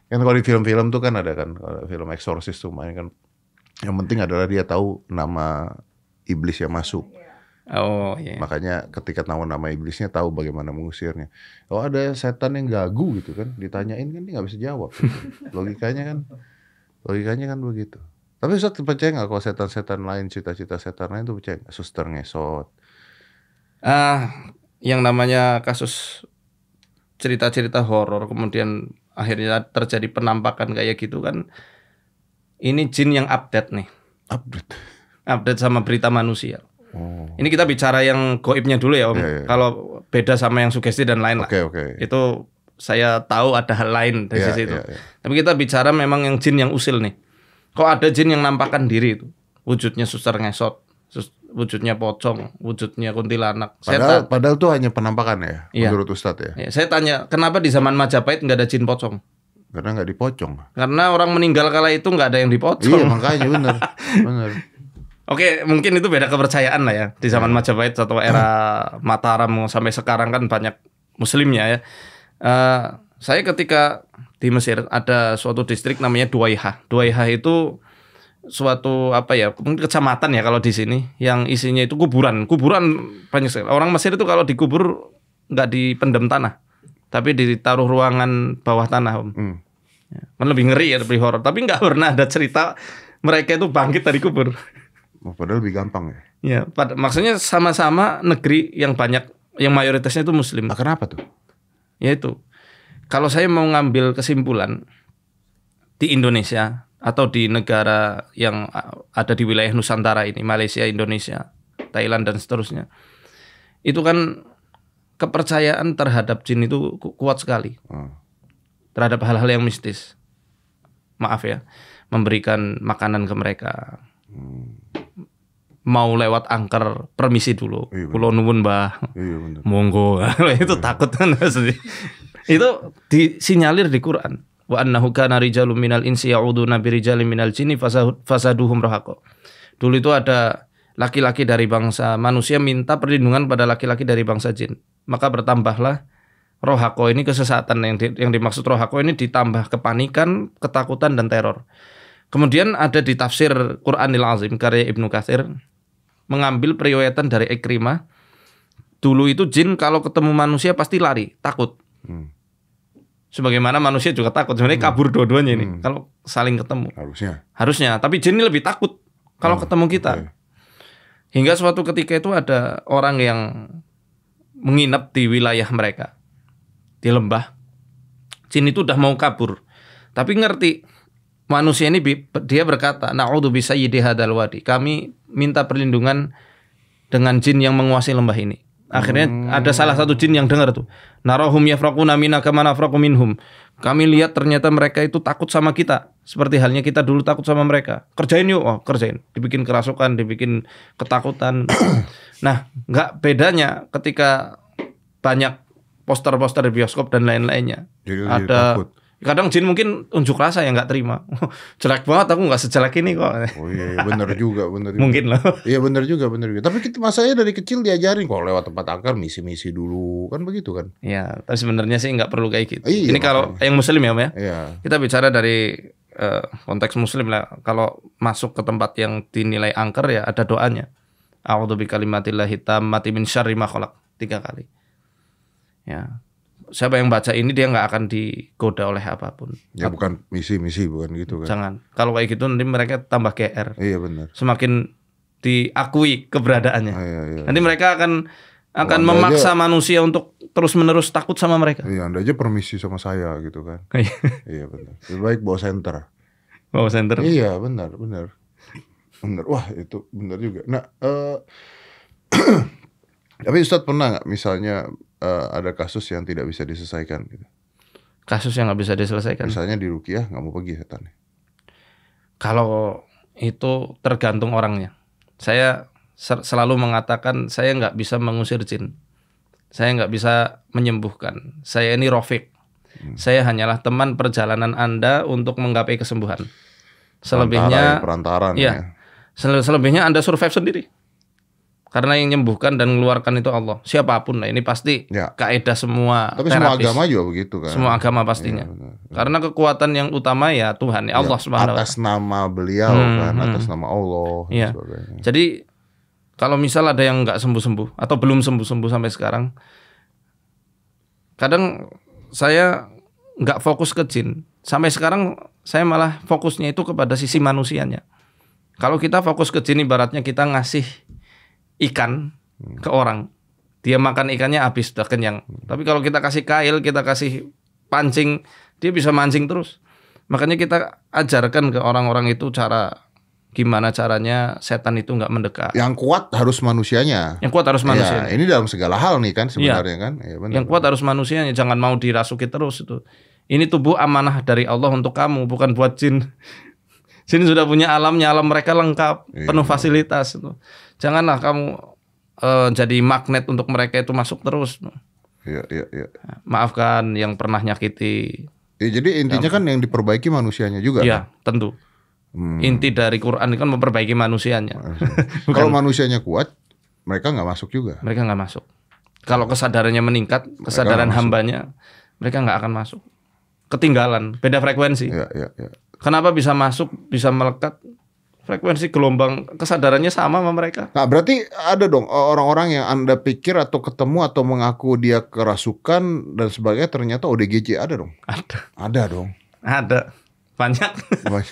Speaker 1: Kan kalau di film-film tuh kan ada kan, kalau film eksorsis tuh main kan. Yang penting adalah dia tahu nama iblis yang masuk.
Speaker 2: Oh iya.
Speaker 1: Makanya ketika tahu nama iblisnya tahu bagaimana mengusirnya. Oh ada setan yang gagu gitu kan, ditanyain kan dia nggak bisa jawab. Gitu. Logikanya kan, logikanya kan begitu. Tapi Ustaz percaya nggak kalau setan-setan lain, cita-cita setan lain tuh percaya nggak? Suster ngesot.
Speaker 2: Ah, yang namanya kasus cerita-cerita horor kemudian akhirnya terjadi penampakan kayak gitu kan, ini jin yang update nih.
Speaker 1: Update.
Speaker 2: Update sama berita manusia.
Speaker 1: Oh.
Speaker 2: Ini kita bicara yang goibnya dulu ya Om.
Speaker 1: Yeah, yeah.
Speaker 2: Kalau beda sama yang sugesti dan lain
Speaker 1: Oke
Speaker 2: lah.
Speaker 1: oke.
Speaker 2: Itu saya tahu ada hal lain dari
Speaker 1: Yeah,
Speaker 2: sisi itu.
Speaker 1: yeah, yeah.
Speaker 2: Tapi kita bicara memang yang jin yang usil nih. Kok ada jin yang nampakkan diri itu? Wujudnya suster ngesot, sus- wujudnya pocong, wujudnya kuntilanak. Saya
Speaker 1: Padahal,
Speaker 2: ta-
Speaker 1: padahal tuh hanya penampakan ya,
Speaker 2: Iya.
Speaker 1: menurut Ustadz ya.
Speaker 2: ya, saya tanya, kenapa di zaman Majapahit nggak ada jin pocong?
Speaker 1: Karena nggak dipocong.
Speaker 2: Karena orang meninggal kala itu nggak ada yang dipocong.
Speaker 1: Iya makanya bener, bener.
Speaker 2: Oke, mungkin itu beda kepercayaan lah ya. Di zaman Majapahit atau era Mataram sampai sekarang kan banyak muslimnya ya. Eh, saya ketika di Mesir ada suatu distrik namanya Duwaiha. Duwaiha itu suatu apa ya, mungkin kecamatan ya kalau di sini, yang isinya itu kuburan. Kuburan banyak sekali. Orang Mesir itu kalau dikubur nggak dipendam tanah, tapi ditaruh ruangan bawah tanah, Om.
Speaker 1: Hmm.
Speaker 2: Ya, kan lebih ngeri ya, lebih horor. Tapi nggak pernah ada cerita mereka itu bangkit dari kubur.
Speaker 1: Oh, padahal lebih gampang ya.
Speaker 2: Ya, pada, maksudnya sama-sama negeri yang banyak, yang mayoritasnya itu Muslim.
Speaker 1: Nah, kenapa tuh?
Speaker 2: Yaitu, kalau saya mau ngambil kesimpulan di Indonesia atau di negara yang ada di wilayah Nusantara ini, Malaysia, Indonesia, Thailand dan seterusnya, itu kan kepercayaan terhadap jin itu ku- kuat sekali,
Speaker 1: Oh.
Speaker 2: terhadap hal-hal yang mistis. Maaf ya, memberikan makanan ke mereka.
Speaker 1: Hmm.
Speaker 2: Mau lewat angker, permisi dulu.
Speaker 1: Iya, bener.
Speaker 2: Kulo nuwun Mbah.
Speaker 1: Iya benar.
Speaker 2: Monggo. Itu takut kan maksudnya. Itu disinyalir di Quran. Wa annahu kana rijalun minal insi ya'uduna birijalin minal jinni fasah- fasaduhum rahaqa. Dulu itu ada laki-laki dari bangsa manusia minta perlindungan pada laki-laki dari bangsa jin. Maka bertambahlah rohako ini, kesesatan yang di, yang dimaksud rohako ini ditambah kepanikan, ketakutan dan teror. Kemudian ada di tafsir Quranil Azim karya Ibnu Katsir mengambil periwayatan dari Ikrimah. Dulu itu jin kalau ketemu manusia pasti lari, takut.
Speaker 1: Hmm.
Speaker 2: Sebagaimana manusia juga takut. Sebenarnya kabur dua-duanya ini
Speaker 1: Hmm.
Speaker 2: kalau saling ketemu.
Speaker 1: Harusnya.
Speaker 2: Harusnya, tapi jin ini lebih takut kalau
Speaker 1: Oh,
Speaker 2: ketemu kita.
Speaker 1: oke.
Speaker 2: Hingga suatu ketika itu ada orang yang menginap di wilayah mereka, di lembah. Jin itu udah mau kabur, tapi ngerti manusia ini, bi- dia berkata, na'udzu bisayyidi hadzal wadi. Kami minta perlindungan dengan jin yang menguasai lembah ini. Akhirnya
Speaker 1: Hmm.
Speaker 2: ada salah satu jin yang dengar tuh, narahum yafraquna minna kama nafraqu minhum. Kami lihat ternyata mereka itu takut sama kita, seperti halnya kita dulu takut sama mereka. Kerjain yuk, oh, kerjain. Dibikin kerasukan, dibikin ketakutan. Nah, nggak bedanya ketika banyak poster-poster di bioskop dan lain-lainnya.
Speaker 1: Jadi dia
Speaker 2: Ada
Speaker 1: takut.
Speaker 2: kadang jin mungkin unjuk rasa yang nggak terima. Jelek banget, aku nggak sejelek ini kok.
Speaker 1: Oh iya, iya benar juga, benar juga.
Speaker 2: Mungkin loh.
Speaker 1: Iya benar juga, benar juga. Tapi kita masanya dari kecil diajarin kalau lewat tempat angker misi-misi dulu, kan begitu kan?
Speaker 2: Ya, tapi sebenarnya sih nggak perlu kayak gitu.
Speaker 1: Iya,
Speaker 2: Ini kalau
Speaker 1: makanya.
Speaker 2: yang muslim ya, Om ya.
Speaker 1: Iya.
Speaker 2: Kita bicara dari eh, konteks muslim lah. Kalau masuk ke tempat yang dinilai angker ya ada doanya. A'udzu bikalimatillahi tammati min syarri ma khalaq. Tiga kali. Ya. Siapa yang baca ini dia nggak akan digoda oleh apapun.
Speaker 1: Ya bukan misi-misi, bukan gitu kan?
Speaker 2: Jangan. Kalau kayak gitu nanti mereka tambah G R.
Speaker 1: Iya benar.
Speaker 2: Semakin diakui keberadaannya.
Speaker 1: Ah, iya, iya.
Speaker 2: Nanti mereka akan akan
Speaker 1: Anda
Speaker 2: memaksa
Speaker 1: aja-
Speaker 2: manusia untuk terus-menerus takut sama mereka.
Speaker 1: Iya, Anda aja permisi sama saya gitu kan? Iya benar. Lebih baik bawa center.
Speaker 2: Wow, center.
Speaker 1: Iya benar, benar, benar. Wah itu benar juga. Nah, eh, tapi Ustadz pernah nggak misalnya eh, ada kasus yang tidak bisa diselesaikan gitu?
Speaker 2: Kasus yang nggak bisa diselesaikan.
Speaker 1: Misalnya di Ruqyah nggak mau pergi setannya.
Speaker 2: Kalau itu tergantung orangnya. Saya ser- selalu mengatakan saya nggak bisa mengusir jin. Saya nggak bisa menyembuhkan. Saya ini Rafiq. Saya hanyalah teman perjalanan Anda untuk menggapai kesembuhan. Selebihnya,
Speaker 1: Perantara, ya, perantaran
Speaker 2: iya.
Speaker 1: ya.
Speaker 2: sele- selebihnya Anda survive sendiri. Karena yang menyembuhkan dan mengeluarkan itu Allah. Siapapun lah, ini pasti
Speaker 1: Ya.
Speaker 2: kaidah semua
Speaker 1: Tapi semua
Speaker 2: terapis.
Speaker 1: agama juga begitu kan.
Speaker 2: Semua agama pastinya.
Speaker 1: Iya, benar.
Speaker 2: Karena kekuatan yang utama ya Tuhan, ya Allah
Speaker 1: Ya,
Speaker 2: Subhanahu wa
Speaker 1: atas nama beliau
Speaker 2: Hmm,
Speaker 1: kan,
Speaker 2: hmm.
Speaker 1: atas nama Allah dan
Speaker 2: Iya.
Speaker 1: sebagainya.
Speaker 2: Jadi kalau misal ada yang nggak sembuh-sembuh atau belum sembuh-sembuh sampai sekarang, kadang saya nggak fokus ke jin. Sampai sekarang saya malah fokusnya itu kepada sisi manusianya. Kalau kita fokus ke jin, ibaratnya kita ngasih ikan ke orang, dia makan ikannya habis sudah kenyang. Tapi kalau kita kasih kail, kita kasih pancing, dia bisa mancing terus. Makanya kita ajarkan ke orang-orang itu cara gimana caranya setan itu nggak mendekat.
Speaker 1: Yang kuat harus manusianya.
Speaker 2: Yang kuat harus manusia.
Speaker 1: Ya, ini dalam segala hal nih kan sebenarnya kan. Ya, benar,
Speaker 2: Yang kuat harus manusianya, jangan mau dirasuki terus itu. Ini tubuh amanah dari Allah untuk kamu, bukan buat jin. Jin sudah punya alamnya, alam mereka lengkap,
Speaker 1: Iya.
Speaker 2: penuh fasilitas itu. Janganlah kamu eh, jadi magnet untuk mereka itu masuk terus.
Speaker 1: Iya, iya, iya.
Speaker 2: Maafkan yang pernah nyakiti.
Speaker 1: Ya, jadi intinya kan yang diperbaiki manusianya juga.
Speaker 2: Ya, tentu.
Speaker 1: Hmm.
Speaker 2: Inti dari Quran itu kan memperbaiki manusianya.
Speaker 1: Kalau manusianya kuat, mereka nggak masuk juga.
Speaker 2: Mereka nggak masuk. Kalau kesadarannya meningkat, kesadaran
Speaker 1: nggak masuk.
Speaker 2: hambanya, mereka nggak akan masuk. Ketinggalan, beda frekuensi.
Speaker 1: Iya, iya, iya.
Speaker 2: Kenapa bisa masuk, bisa melekat? Frekuensi gelombang kesadarannya sama sama mereka.
Speaker 1: Nah, berarti ada dong orang-orang yang Anda pikir atau ketemu atau mengaku dia kerasukan dan sebagainya, ternyata O D G J ada dong.
Speaker 2: Ada,
Speaker 1: Ada dong.
Speaker 2: ada banyak.
Speaker 1: Banyak.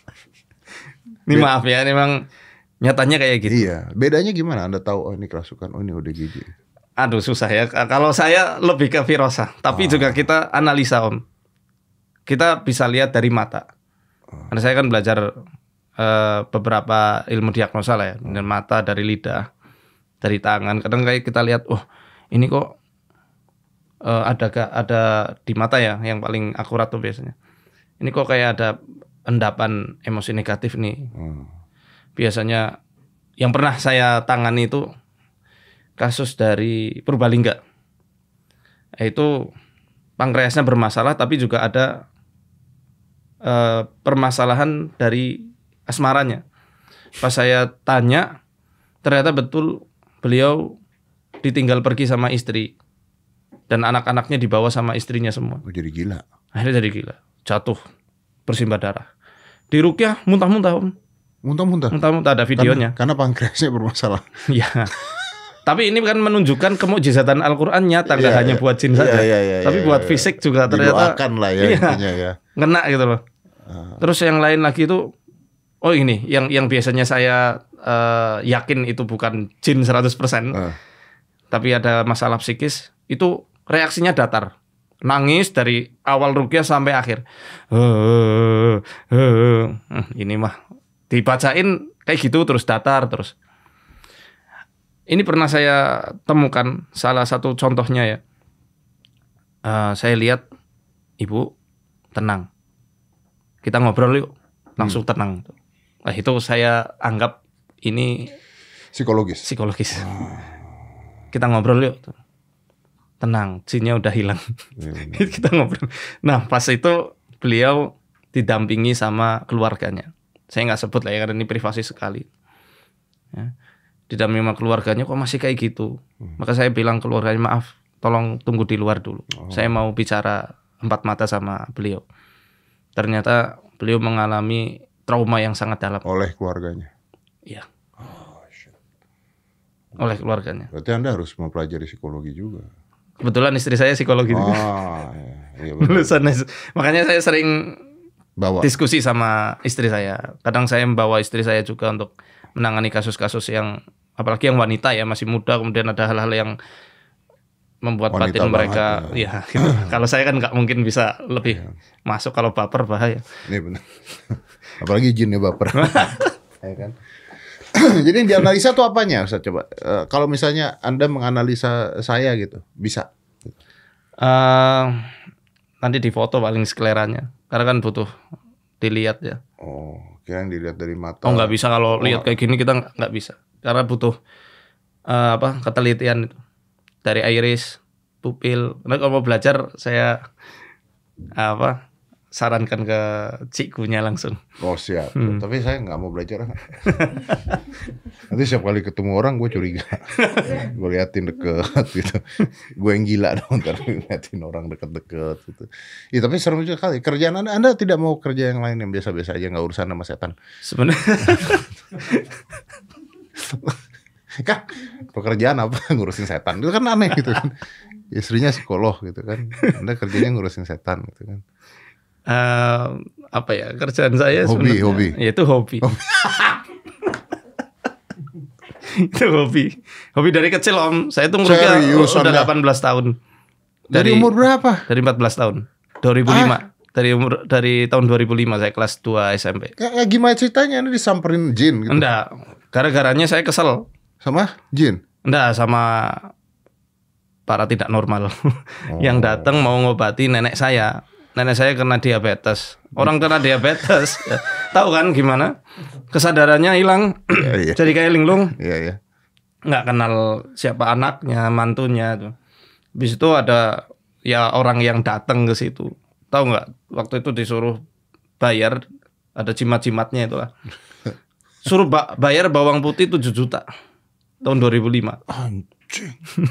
Speaker 2: Ini maaf ya, ini memang nyatanya kayak gitu.
Speaker 1: Iya, bedanya gimana? Anda tahu oh ini kerasukan, oh ini O D G J.
Speaker 2: Aduh susah ya. Kalau saya lebih ke firasah, tapi juga kita analisa Om. Kita bisa lihat dari mata. Karena saya kan belajar uh, beberapa ilmu diagnosa lah ya, dari mata, dari lidah, dari tangan. Kadang kayak kita lihat, oh ini kok uh, ada ada di mata ya, yang paling akurat tuh biasanya. Ini kok kayak ada endapan emosi negatif nih.
Speaker 1: Hmm.
Speaker 2: Biasanya yang pernah saya tangani itu kasus dari Purbalingga. Itu pankreasnya bermasalah, tapi juga ada eh, permasalahan dari asmaranya. Pas saya tanya, ternyata betul beliau ditinggal pergi sama istri dan anak-anaknya dibawa sama istrinya semua.
Speaker 1: Oh, jadi gila.
Speaker 2: Akhirnya jadi gila, jatuh, bersimbah darah. Di rukyah muntah-muntah Om.
Speaker 1: Muntah-muntah.
Speaker 2: Muntah-muntah ada videonya.
Speaker 1: Karena, karena pankreasnya bermasalah.
Speaker 2: Ya. Tapi ini kan menunjukkan kemukjizatan Al-Quran nyata, nggak
Speaker 1: Iya,
Speaker 2: hanya
Speaker 1: iya.
Speaker 2: buat jin
Speaker 1: Iya,
Speaker 2: saja,
Speaker 1: iya, iya,
Speaker 2: tapi
Speaker 1: iya,
Speaker 2: buat
Speaker 1: iya.
Speaker 2: fisik juga ternyata
Speaker 1: Didoakan lah ya
Speaker 2: Iya.
Speaker 1: intinya ya.
Speaker 2: ngena gitu loh. Terus yang lain lagi itu, oh ini yang yang biasanya saya eh, yakin itu bukan jin seratus persen,
Speaker 1: Ah.
Speaker 2: tapi ada masalah psikis, itu reaksinya datar. Nangis dari awal rukyah sampai akhir. Hmm, ini mah dibacain kayak gitu terus datar terus. Ini pernah saya temukan salah satu contohnya ya. Uh, saya lihat ibu tenang. Kita ngobrol yuk. Langsung
Speaker 1: Hmm.
Speaker 2: tenang. Nah itu saya anggap ini
Speaker 1: Psikologis.
Speaker 2: psikologis. Kita ngobrol yuk. Tenang, jinnya udah hilang.
Speaker 1: Iya, benar.
Speaker 2: Kita ngobrol. Nah pas itu beliau didampingi sama keluarganya. Saya nggak sebut lah ya karena ini privasi sekali. Ya. Didampingi sama keluarganya kok masih kayak gitu.
Speaker 1: Hmm.
Speaker 2: Maka saya bilang keluarganya maaf, tolong tunggu di luar dulu.
Speaker 1: Oh.
Speaker 2: Saya mau bicara empat mata sama beliau. Ternyata beliau mengalami trauma yang sangat dalam.
Speaker 1: Oleh keluarganya.
Speaker 2: Iya,
Speaker 1: Oh, shit.
Speaker 2: oleh keluarganya.
Speaker 1: Berarti Anda harus mempelajari psikologi juga.
Speaker 2: Kebetulan istri saya psikologi juga.
Speaker 1: Ah, iya, iya benar.
Speaker 2: Lulusan. Makanya saya sering
Speaker 1: Bawa.
Speaker 2: diskusi sama istri saya. Kadang saya membawa istri saya juga untuk menangani kasus-kasus yang apalagi yang wanita ya masih muda, kemudian ada hal-hal yang membuat
Speaker 1: Wanita
Speaker 2: batin mereka
Speaker 1: banget,
Speaker 2: ya gitu. Kalau saya kan nggak mungkin bisa lebih masuk, kalau baper bahaya.
Speaker 1: Ini benar. Apalagi jinnya baper. Ya kan? Jadi yang dianalisa tuh apanya Ustaz coba? Eh, kalau misalnya Anda menganalisa saya gitu, bisa.
Speaker 2: Eh, nanti di foto paling skleranya, karena kan butuh dilihat ya.
Speaker 1: Oh, kira yang dilihat dari mata.
Speaker 2: Oh nggak bisa kalau
Speaker 1: Oh,
Speaker 2: lihat kayak gini, kita nggak nggak bisa karena butuh eh, apa ketelitian itu dari iris, pupil. Nah kalau mau belajar saya apa sarankan ke cikunya langsung.
Speaker 1: Oh siap.
Speaker 2: Hmm.
Speaker 1: Tapi saya nggak mau belajar. Nanti setiap kali ketemu orang gue curiga. Gue liatin deket gitu. Gue yang gila dong ntar liatin orang deket-deket gitu. Ya, tapi serem juga kali. Kerjaan anda, anda tidak mau kerja yang lain yang biasa-biasa aja, nggak urusan sama setan.
Speaker 2: Sebenarnya
Speaker 1: Kak, pekerjaan apa ngurusin setan? Itu kan aneh gitu kan. Istrinya psikolog gitu kan. Anda kerjanya ngurusin setan gitu kan.
Speaker 2: uh, apa ya kerjaan saya
Speaker 1: Hobi,
Speaker 2: sebenarnya
Speaker 1: hobi.
Speaker 2: ya itu hobi. Itu hobi. Hobi dari kecil Om. Saya tuh ngerukia
Speaker 1: Serius,
Speaker 2: udah
Speaker 1: Anda?
Speaker 2: delapan belas tahun.
Speaker 1: Dari umur berapa?
Speaker 2: Dari empat belas tahun. dua ribu lima. Dari umur dari tahun dua ribu lima saya kelas dua S M P.
Speaker 1: Ya, ya gimana ceritanya Anda disamperin jin gitu?
Speaker 2: Enggak. Gara-garanya saya kesel.
Speaker 1: Sama jin?
Speaker 2: Enggak, sama para tidak normal
Speaker 1: Oh.
Speaker 2: yang datang mau ngobati nenek saya. Nenek saya kena diabetes. Orang kena diabetes, ya, tahu kan gimana? Kesadarannya hilang,
Speaker 1: Iya, iya.
Speaker 2: jadi kayak linglung,
Speaker 1: Iya, iya.
Speaker 2: nggak kenal siapa anaknya, mantunya tuh. Habis itu ada ya orang yang datang ke situ. Tahu nggak? Waktu itu disuruh bayar, ada jimat-jimatnya itulah. Suruh ba- bayar bawang putih tujuh juta. Tahun dua ribu lima.
Speaker 1: Anjing.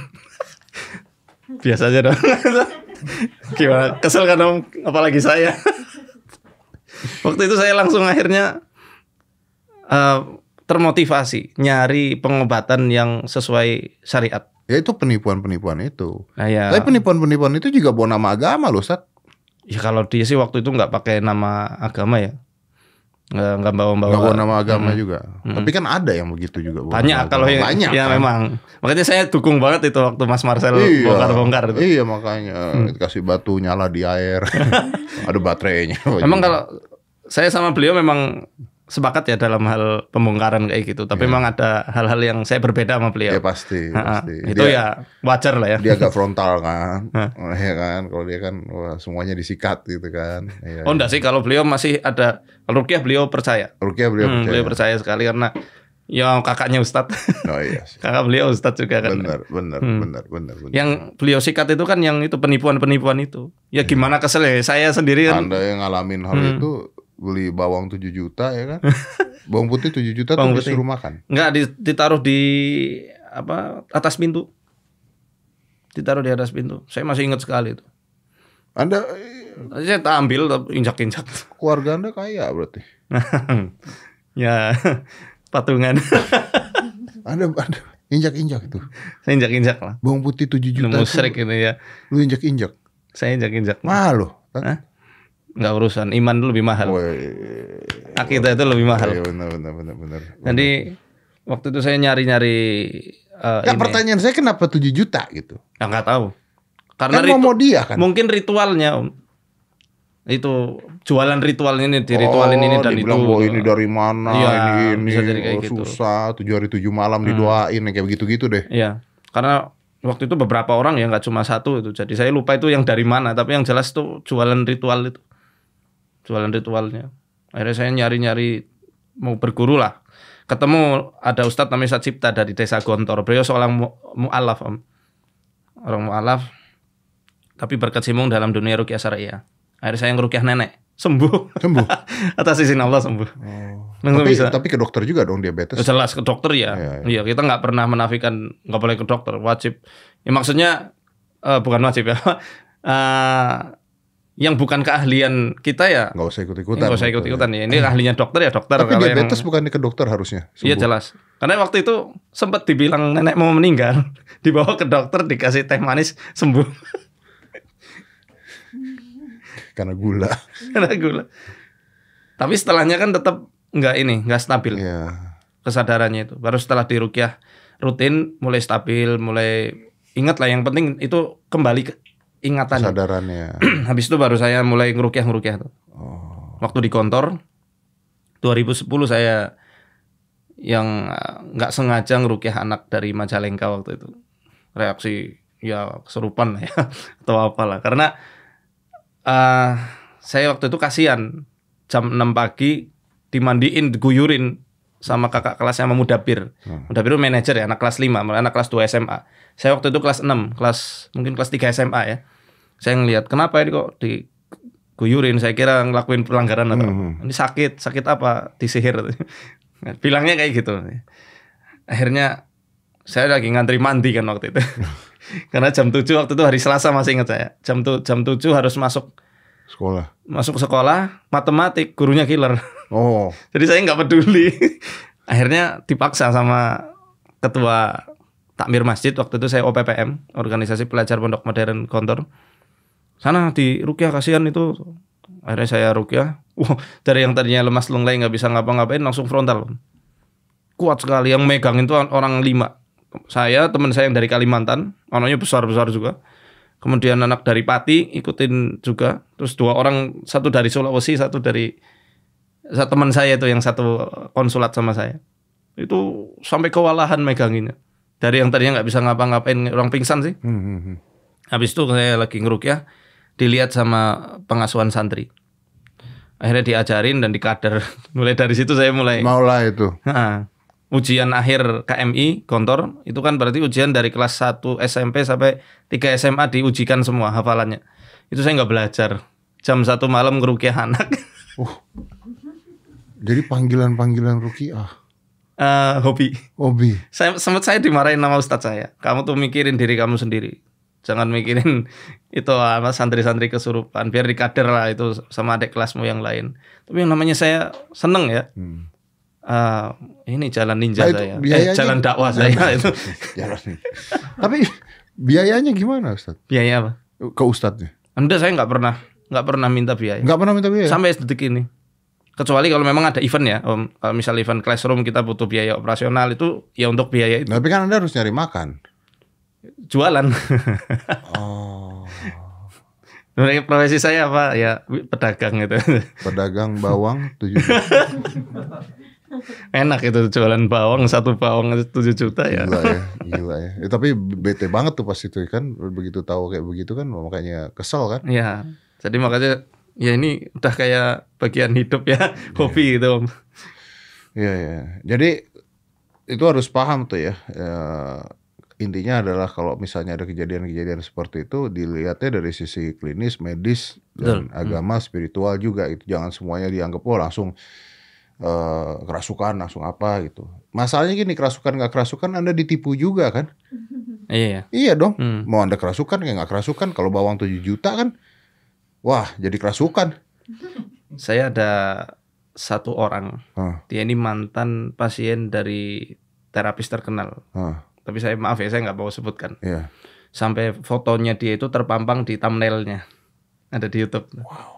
Speaker 2: Biasa aja dong. Gimana? Kesel kan Om? Apalagi saya. Waktu itu saya langsung akhirnya uh, termotivasi nyari pengobatan yang sesuai syariat.
Speaker 1: Ya itu penipuan-penipuan itu.
Speaker 2: Nah, ya,
Speaker 1: Tapi penipuan-penipuan itu juga bawa nama agama loh, Ustaz.
Speaker 2: ya kalau dia sih waktu itu nggak pakai nama agama ya, nggak nggak bawa-bawa.
Speaker 1: Nggak bawa nama agama
Speaker 2: Hmm.
Speaker 1: juga. Tapi kan ada yang begitu juga. bawa
Speaker 2: Banyak
Speaker 1: nama
Speaker 2: kalau
Speaker 1: agama.
Speaker 2: yang
Speaker 1: banyak.
Speaker 2: ya
Speaker 1: kan?
Speaker 2: memang. Makanya saya dukung banget itu waktu Mas Marcel
Speaker 1: Iya,
Speaker 2: bongkar-bongkar itu.
Speaker 1: Iya makanya dikasih batu nyala di air. Ada baterainya.
Speaker 2: Memang kalau saya sama beliau memang sepakat ya dalam hal pembongkaran kayak gitu. Tapi
Speaker 1: Iya.
Speaker 2: memang ada hal-hal yang saya berbeda sama beliau.
Speaker 1: Ya pasti,
Speaker 2: Ha-ha.
Speaker 1: pasti.
Speaker 2: Itu ya wajar lah ya.
Speaker 1: Dia agak frontal kan,
Speaker 2: Hah.
Speaker 1: ya kan. Kalau dia kan wah, semuanya disikat gitu kan. Ya,
Speaker 2: Oh enggak sih, kalau beliau masih ada, kalau ruqyah beliau percaya.
Speaker 1: Ruqyah beliau
Speaker 2: Hmm,
Speaker 1: percaya.
Speaker 2: beliau percaya sekali karena ya kakaknya Ustadz.
Speaker 1: Oh iya. sih.
Speaker 2: Kakak beliau Ustadz juga kan.
Speaker 1: Benar, benar,
Speaker 2: Hmm.
Speaker 1: benar, benar, benar.
Speaker 2: Yang beliau sikat itu kan yang itu penipuan-penipuan itu. Ya gimana kesel ya, saya sendiri kan.
Speaker 1: Anda yang ngalamin hal
Speaker 2: Hmm.
Speaker 1: itu beli bawang tujuh juta ya kan. Bawang putih tujuh juta
Speaker 2: Bawang
Speaker 1: tuh
Speaker 2: putih.
Speaker 1: disuruh makan.
Speaker 2: Enggak di- ditaruh di apa atas pintu. Ditaruh di atas pintu. Saya masih ingat sekali itu.
Speaker 1: Anda
Speaker 2: Saya tak ambil tapi injak-injak.
Speaker 1: keluarga Anda kaya berarti.
Speaker 2: Ya patungan.
Speaker 1: Anda Anda injak-injak itu.
Speaker 2: Saya injak-injak lah.
Speaker 1: Bawang putih tujuh
Speaker 2: Ini
Speaker 1: juta.
Speaker 2: musyrik
Speaker 1: tuh,
Speaker 2: ini ya.
Speaker 1: Lu injak-injak.
Speaker 2: Saya injak-injak.
Speaker 1: Mahal loh.
Speaker 2: Hah? Nggak urusan, iman itu lebih mahal.
Speaker 1: Woi.
Speaker 2: Akidah itu lebih mahal.
Speaker 1: Iya, benar, benar, benar, benar.
Speaker 2: Jadi waktu itu saya nyari-nyari uh,
Speaker 1: Nah,
Speaker 2: ini.
Speaker 1: pertanyaan saya kenapa tujuh juta gitu?
Speaker 2: Ya, nggak tahu. Karena
Speaker 1: Kan
Speaker 2: ritu-
Speaker 1: mau dia kan.
Speaker 2: mungkin ritualnya Om. Itu jualan ritual ini, di ritualin ini dan itu.
Speaker 1: dibilang, "Wah, ini dari mana?
Speaker 2: Iya,
Speaker 1: ini ini
Speaker 2: bisa jadi kayak
Speaker 1: oh,
Speaker 2: gitu.
Speaker 1: susah. Tujuh hari tujuh malam
Speaker 2: Hmm.
Speaker 1: didoain kayak begitu-gitu deh.
Speaker 2: Iya, karena waktu itu beberapa orang ya, nggak cuma satu itu. Jadi saya lupa itu yang dari mana, tapi yang jelas tuh jualan ritual itu. Jualan ritualnya. Akhirnya saya nyari-nyari mau berguru lah. Ketemu ada Ustadz namanya Ustadz Cipta dari Desa Gontor. Beliau seorang mu- mu'alaf Om. Orang mu'alaf tapi berkecimpung dalam dunia ruqyah syariah. Akhirnya saya ngeruqyah nenek, sembuh.
Speaker 1: Sembuh.
Speaker 2: Atas izin Allah sembuh.
Speaker 1: Oh.
Speaker 2: Langsung
Speaker 1: Tapi,
Speaker 2: bisa.
Speaker 1: tapi ke dokter juga dong diabetes.
Speaker 2: Jelas ke dokter ya.
Speaker 1: Iya,
Speaker 2: Iya, kita nggak pernah menafikan nggak boleh ke dokter, wajib. Ya maksudnya eh, bukan wajib ya. Eh, yang bukan keahlian kita ya
Speaker 1: Nggak usah ikut-ikutan.
Speaker 2: nggak usah ikut-ikutan ya. Ini ahlinya dokter ya dokter.
Speaker 1: Tapi
Speaker 2: Kalau yang-
Speaker 1: diabetes bukannya ke dokter harusnya.
Speaker 2: Iya
Speaker 1: sembuh.
Speaker 2: jelas. Karena waktu itu sempat dibilang nenek mau meninggal, dibawa ke dokter dikasih teh manis sembuh.
Speaker 1: Karena gula.
Speaker 2: Karena gula. Tapi setelahnya kan tetap nggak ini, nggak stabil
Speaker 1: Iya.
Speaker 2: kesadarannya itu. Baru setelah diruqyah rutin mulai stabil, mulai ingat lah, yang penting itu kembali ke ingatannya.
Speaker 1: Kesadarannya.
Speaker 2: Habis itu baru saya mulai ngeruqyah ngeruqyah tuh.
Speaker 1: Oh.
Speaker 2: Waktu di kantor dua ribu sepuluh saya yang eh, nggak sengaja ngeruqyah anak dari Majalengka waktu itu. Reaksi ya kesurupan ya atau apalah. Karena eh saya waktu itu kasihan jam enam pagi dimandiin, diguyurin sama kakak kelasnya sama Mudabir.
Speaker 1: Hmm.
Speaker 2: Mudabir itu manajer ya, anak kelas lima, malah anak kelas dua S M A. Saya waktu itu kelas enam, kelas mungkin kelas tiga S M A ya. Saya ngelihat kenapa ini kok di guyurin, saya kira ngelakuin pelanggaran atau
Speaker 1: Hmm.
Speaker 2: ini sakit, sakit apa? Disihir. Bilangnya kayak gitu. Akhirnya saya lagi ngantri mandi kan waktu itu. Karena jam tujuh waktu itu hari Selasa masih ingat saya. Jam tu, jam tujuh harus masuk
Speaker 1: Sekolah.
Speaker 2: masuk sekolah matematik, gurunya killer.
Speaker 1: Oh.
Speaker 2: Jadi saya nggak peduli. Akhirnya dipaksa sama ketua takmir masjid waktu itu, saya O P P M, organisasi pelajar pondok modern Gontor. Sana di ruqyah, kasihan itu. Akhirnya saya ruqyah. Wah, dari yang tadinya lemas lunglai nggak bisa ngapa-ngapain langsung frontal. Kuat sekali, yang megangin itu orang lima. Saya, teman saya yang dari Kalimantan, anaknya besar-besar juga. Kemudian anak dari Pati ikutin juga. Terus dua orang, satu dari Sulawesi, satu dari satu teman saya itu yang satu konsulat sama saya. Itu sampai kewalahan meganginnya. Dari yang tadinya nggak bisa ngapa-ngapain, orang pingsan sih.
Speaker 1: Hmm, hmm, hmm.
Speaker 2: Habis itu saya lagi ngeruqyah, dilihat sama pengasuhan santri. Akhirnya diajarin dan dikader. Mulai dari situ saya mulai.
Speaker 1: Maulah itu.
Speaker 2: Nah, ujian akhir K M I Gontor itu kan berarti ujian dari kelas satu S M P sampai tiga S M A diujikan semua hafalannya. Itu saya nggak belajar. Jam satu malam ngeruqyah anak.
Speaker 1: Oh. Jadi panggilan-panggilan ruqyah.
Speaker 2: Eh, hobi.
Speaker 1: Hobi.
Speaker 2: Saya sempat saya dimarahin sama ustadz saya. Kamu tuh mikirin diri kamu sendiri. Jangan mikirin itu apa santri-santri kesurupan. Biar dikader lah itu sama adik kelasmu yang lain. Tapi yang namanya saya seneng ya.
Speaker 1: Hmm.
Speaker 2: Uh, ini jalan ninja
Speaker 1: Nah, itu
Speaker 2: saya. Eh,
Speaker 1: biayanya-
Speaker 2: jalan dakwah saya itu.
Speaker 1: Jalan nih. Tapi biayanya gimana, Ustaz?
Speaker 2: Biaya apa?
Speaker 1: Ke ustadznya?
Speaker 2: Anda saya nggak pernah nggak pernah minta biaya.
Speaker 1: Nggak pernah minta biaya?
Speaker 2: Sampai detik ini. Kecuali kalau memang ada event ya, Om. Kalau misal event classroom kita butuh biaya operasional itu ya untuk biaya itu.
Speaker 1: Tapi kan Anda harus nyari makan.
Speaker 2: Jualan.
Speaker 1: Oh.
Speaker 2: Profesi saya apa? Ya pedagang itu.
Speaker 1: Pedagang bawang tujuh juta.
Speaker 2: Enak itu jualan bawang, satu bawang tujuh juta ya.
Speaker 1: Gila ya, gila ya. Eh, tapi bete banget tuh pas itu kan, begitu tahu kayak begitu kan, makanya kesel kan.
Speaker 2: Iya. Jadi makanya ya ini udah kayak bagian hidup ya, hobi gitu, Om.
Speaker 1: Iya ya. Jadi itu harus paham tuh ya. Ya, intinya adalah kalau misalnya ada kejadian-kejadian seperti itu, dilihatnya dari sisi klinis, medis, dan
Speaker 2: Betul.
Speaker 1: agama, spiritual juga. Itu jangan semuanya dianggap oh langsung eh, kerasukan, langsung apa gitu. Masalahnya gini, kerasukan nggak kerasukan Anda ditipu juga kan?
Speaker 2: Iya.
Speaker 1: Iya dong.
Speaker 2: Hmm.
Speaker 1: Mau Anda kerasukan kayak nggak kerasukan. Kalau bawang tujuh juta kan, wah jadi kerasukan.
Speaker 2: Saya ada satu orang.
Speaker 1: Hah,
Speaker 2: Dia ini mantan pasien dari terapis terkenal.
Speaker 1: hah,
Speaker 2: Tapi saya maaf ya, saya nggak mau sebutkan.
Speaker 1: iya.
Speaker 2: Sampai fotonya dia itu terpampang di thumbnailnya. Ada di YouTube.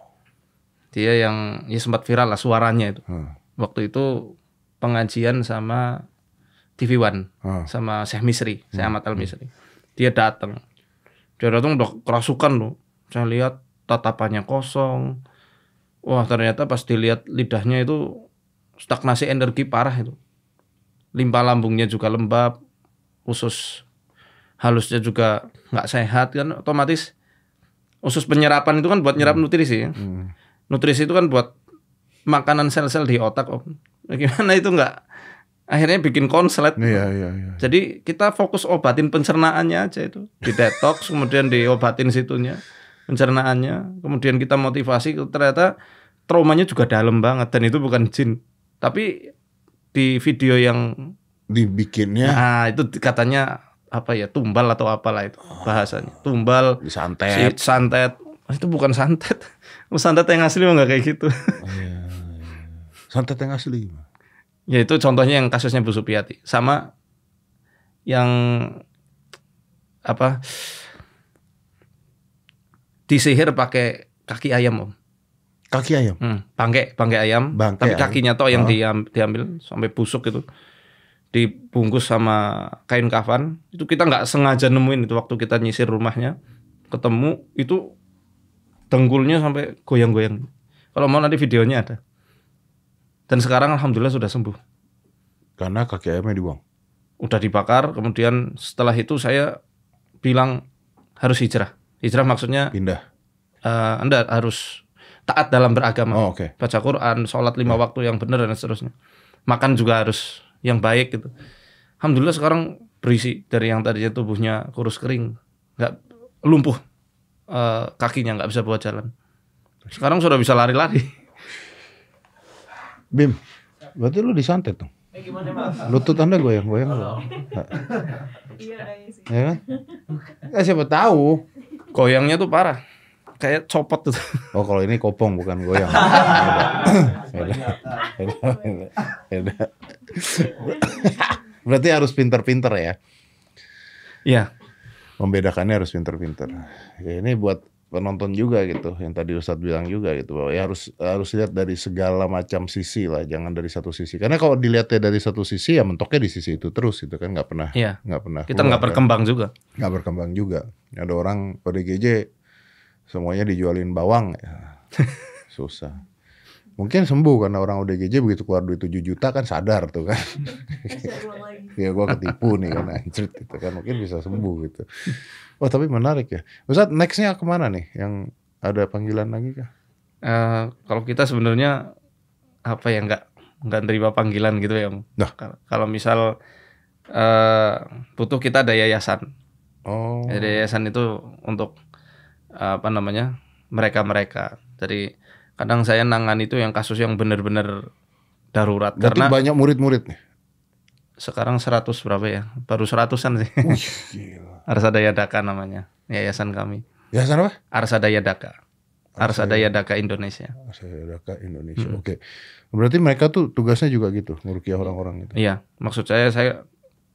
Speaker 2: Dia yang ya sempat viral lah suaranya itu.
Speaker 1: Hah,
Speaker 2: Waktu itu pengajian sama T V One.
Speaker 1: hah.
Speaker 2: Sama Syekh Misri, Syekh Ahmad Al Misri. Dia datang. Dia datang udah kerasukan loh. Saya lihat tatapannya kosong. Wah, ternyata pas dilihat lidahnya itu stagnasi energi parah itu. Limpa lambungnya juga lembab. Usus halusnya juga nggak sehat kan, otomatis usus penyerapan itu kan buat nyerap nutrisi ya.
Speaker 1: Hmm.
Speaker 2: Nutrisi itu kan buat makanan sel-sel di otak, Om. Gimana itu nggak akhirnya bikin konslet.
Speaker 1: Iya, iya, iya.
Speaker 2: Jadi kita fokus obatin pencernaannya aja itu. Di detox, kemudian diobatin situnya, pencernaannya. Kemudian kita motivasi, ternyata traumanya juga dalam banget. Dan itu bukan jin. Tapi di video yang,
Speaker 1: Dibikinnya
Speaker 2: nah itu katanya apa ya, tumbal atau apalah itu bahasanya. Tumbal,
Speaker 1: disantet.
Speaker 2: si- santet. Itu bukan santet. Santet yang asli mah nggak kayak gitu.
Speaker 1: Oh, iya, iya. Santet yang asli.
Speaker 2: Ya itu contohnya yang kasusnya Bu Supiati. Sama yang apa disihir pakai kaki ayam, Om.
Speaker 1: Kaki ayam.
Speaker 2: Hmm, bangke, bangke ayam.
Speaker 1: Bangke
Speaker 2: tapi
Speaker 1: ayam.
Speaker 2: kakinya toh yang
Speaker 1: Oh.
Speaker 2: diam, diambil sampai busuk itu. Dibungkus sama kain kafan. Itu kita nggak sengaja nemuin itu waktu kita nyisir rumahnya. Ketemu itu dengkulnya sampai goyang-goyang. Kalau mau nanti videonya ada. Dan sekarang alhamdulillah sudah sembuh.
Speaker 1: Karena kaki ayamnya dibuang.
Speaker 2: Udah dibakar, kemudian setelah itu saya bilang harus hijrah. Hijrah maksudnya
Speaker 1: Pindah.
Speaker 2: eh, Anda harus taat dalam beragama.
Speaker 1: Oh, oke.
Speaker 2: Baca Quran, sholat lima waktu yang benar dan seterusnya. Makan juga harus yang baik gitu. Alhamdulillah sekarang berisi dari yang tadinya tubuhnya kurus kering, nggak lumpuh, eh, kakinya nggak bisa buat jalan. Sekarang sudah bisa lari-lari.
Speaker 1: Bim, berarti lu disantet dong.
Speaker 3: Eh gimana Mas?
Speaker 1: Lutut Anda goyang-goyang loh.
Speaker 3: Iya kayaknya sih.
Speaker 1: Ya kan? Eh, siapa tahu.
Speaker 2: Goyangnya tuh parah. Kayak copot tuh.
Speaker 1: Oh, kalau ini kopong bukan goyang. Beda. Beda. Beda. Beda. Berarti harus pinter-pinter ya.
Speaker 2: Iya.
Speaker 1: Membedakannya harus pinter-pinter. Ya, ini buat penonton juga gitu, yang tadi Ustadz bilang juga gitu, bahwa ya harus harus lihat dari segala macam sisi lah, jangan dari satu sisi. Karena kalau dilihatnya dari satu sisi ya mentoknya di sisi itu terus, itu kan nggak pernah,
Speaker 2: Iya.
Speaker 1: nggak pernah.
Speaker 2: Kita nggak berkembang kan? juga.
Speaker 1: Nggak berkembang juga. Ada orang O D G J semuanya dijualin bawang, ya. Susah. Mungkin sembuh karena orang O D G J begitu keluar duit tujuh juta kan sadar tuh kan. Ya gue ketipu nih kan, anjir itu kan, mungkin bisa sembuh gitu. Oh tapi menarik ya. Ustadz nextnya kemana nih? Yang ada panggilan lagi kah?
Speaker 2: Uh, kalau kita sebenarnya apa ya nggak nggak nerima panggilan gitu ya.
Speaker 1: Nah.
Speaker 2: Kalau misal uh, butuh kita ada yayasan.
Speaker 1: Oh.
Speaker 2: Jadi yayasan itu untuk uh, apa namanya mereka-mereka. Jadi kadang saya nangan itu yang kasus yang benar-benar darurat.
Speaker 1: Berarti
Speaker 2: karena
Speaker 1: banyak murid-murid nih.
Speaker 2: Sekarang seratus berapa ya? Baru seratusan sih.
Speaker 1: Wih, gila.
Speaker 2: Arsadaya Daka namanya, yayasan kami.
Speaker 1: Yayasan apa?
Speaker 2: Arsadaya Daka. Arsadaya Daka Indonesia.
Speaker 1: Arsadaya Daka Indonesia.
Speaker 2: Hmm.
Speaker 1: Oke. Berarti mereka tuh tugasnya juga gitu, meruqyah orang-orang gitu.
Speaker 2: Iya, maksud saya saya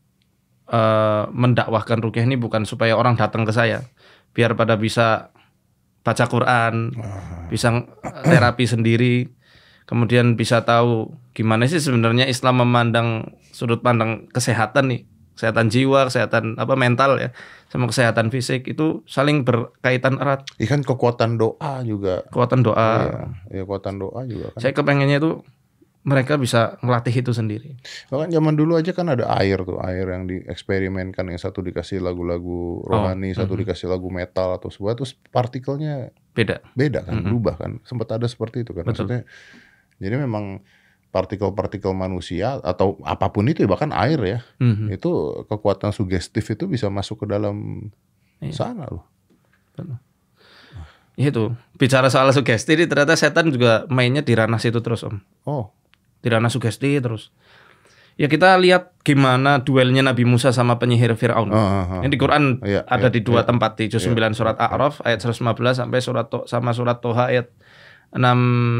Speaker 2: uh, mendakwahkan ruqyah ini bukan supaya orang datang ke saya, biar pada bisa baca Quran,
Speaker 1: Ah.
Speaker 2: bisa terapi sendiri, kemudian bisa tahu gimana sih sebenarnya Islam memandang sudut pandang kesehatan nih. Kesehatan jiwa, kesehatan apa mental ya, sama kesehatan fisik itu saling berkaitan erat.
Speaker 1: Ikan kekuatan doa juga.
Speaker 2: Kekuatan doa.
Speaker 1: Iya, ya, kekuatan doa juga kan.
Speaker 2: Saya kepengennya itu mereka bisa ngelatih itu sendiri.
Speaker 1: Bahkan zaman dulu aja kan ada air tuh, air yang dieksperimenkan, yang satu dikasih lagu-lagu rohani, oh, satu mm-hmm. dikasih lagu metal atau sebuah, terus partikelnya
Speaker 2: beda,
Speaker 1: beda kan,
Speaker 2: mm-hmm. berubah
Speaker 1: kan. Sempat ada seperti itu kan.
Speaker 2: Betul.
Speaker 1: Maksudnya, jadi memang partikel-partikel manusia atau apapun itu, bahkan air ya, mm-hmm. itu kekuatan sugestif itu bisa masuk ke dalam iya. sana loh.
Speaker 2: Betul. Itu bicara soal sugesti ini ternyata setan juga mainnya di ranah situ terus Om.
Speaker 1: Oh,
Speaker 2: di ranah sugesti terus. Ya kita lihat gimana duelnya Nabi Musa sama penyihir Fir'aun.
Speaker 1: Oh, oh, oh.
Speaker 2: Ini di Quran
Speaker 1: iya,
Speaker 2: ada
Speaker 1: iya,
Speaker 2: di dua
Speaker 1: iya,
Speaker 2: tempat di juz
Speaker 1: iya,
Speaker 2: sembilan surat
Speaker 1: iya,
Speaker 2: A'raf ayat seratus lima belas sampai surat to, sama surat Toha ayat enam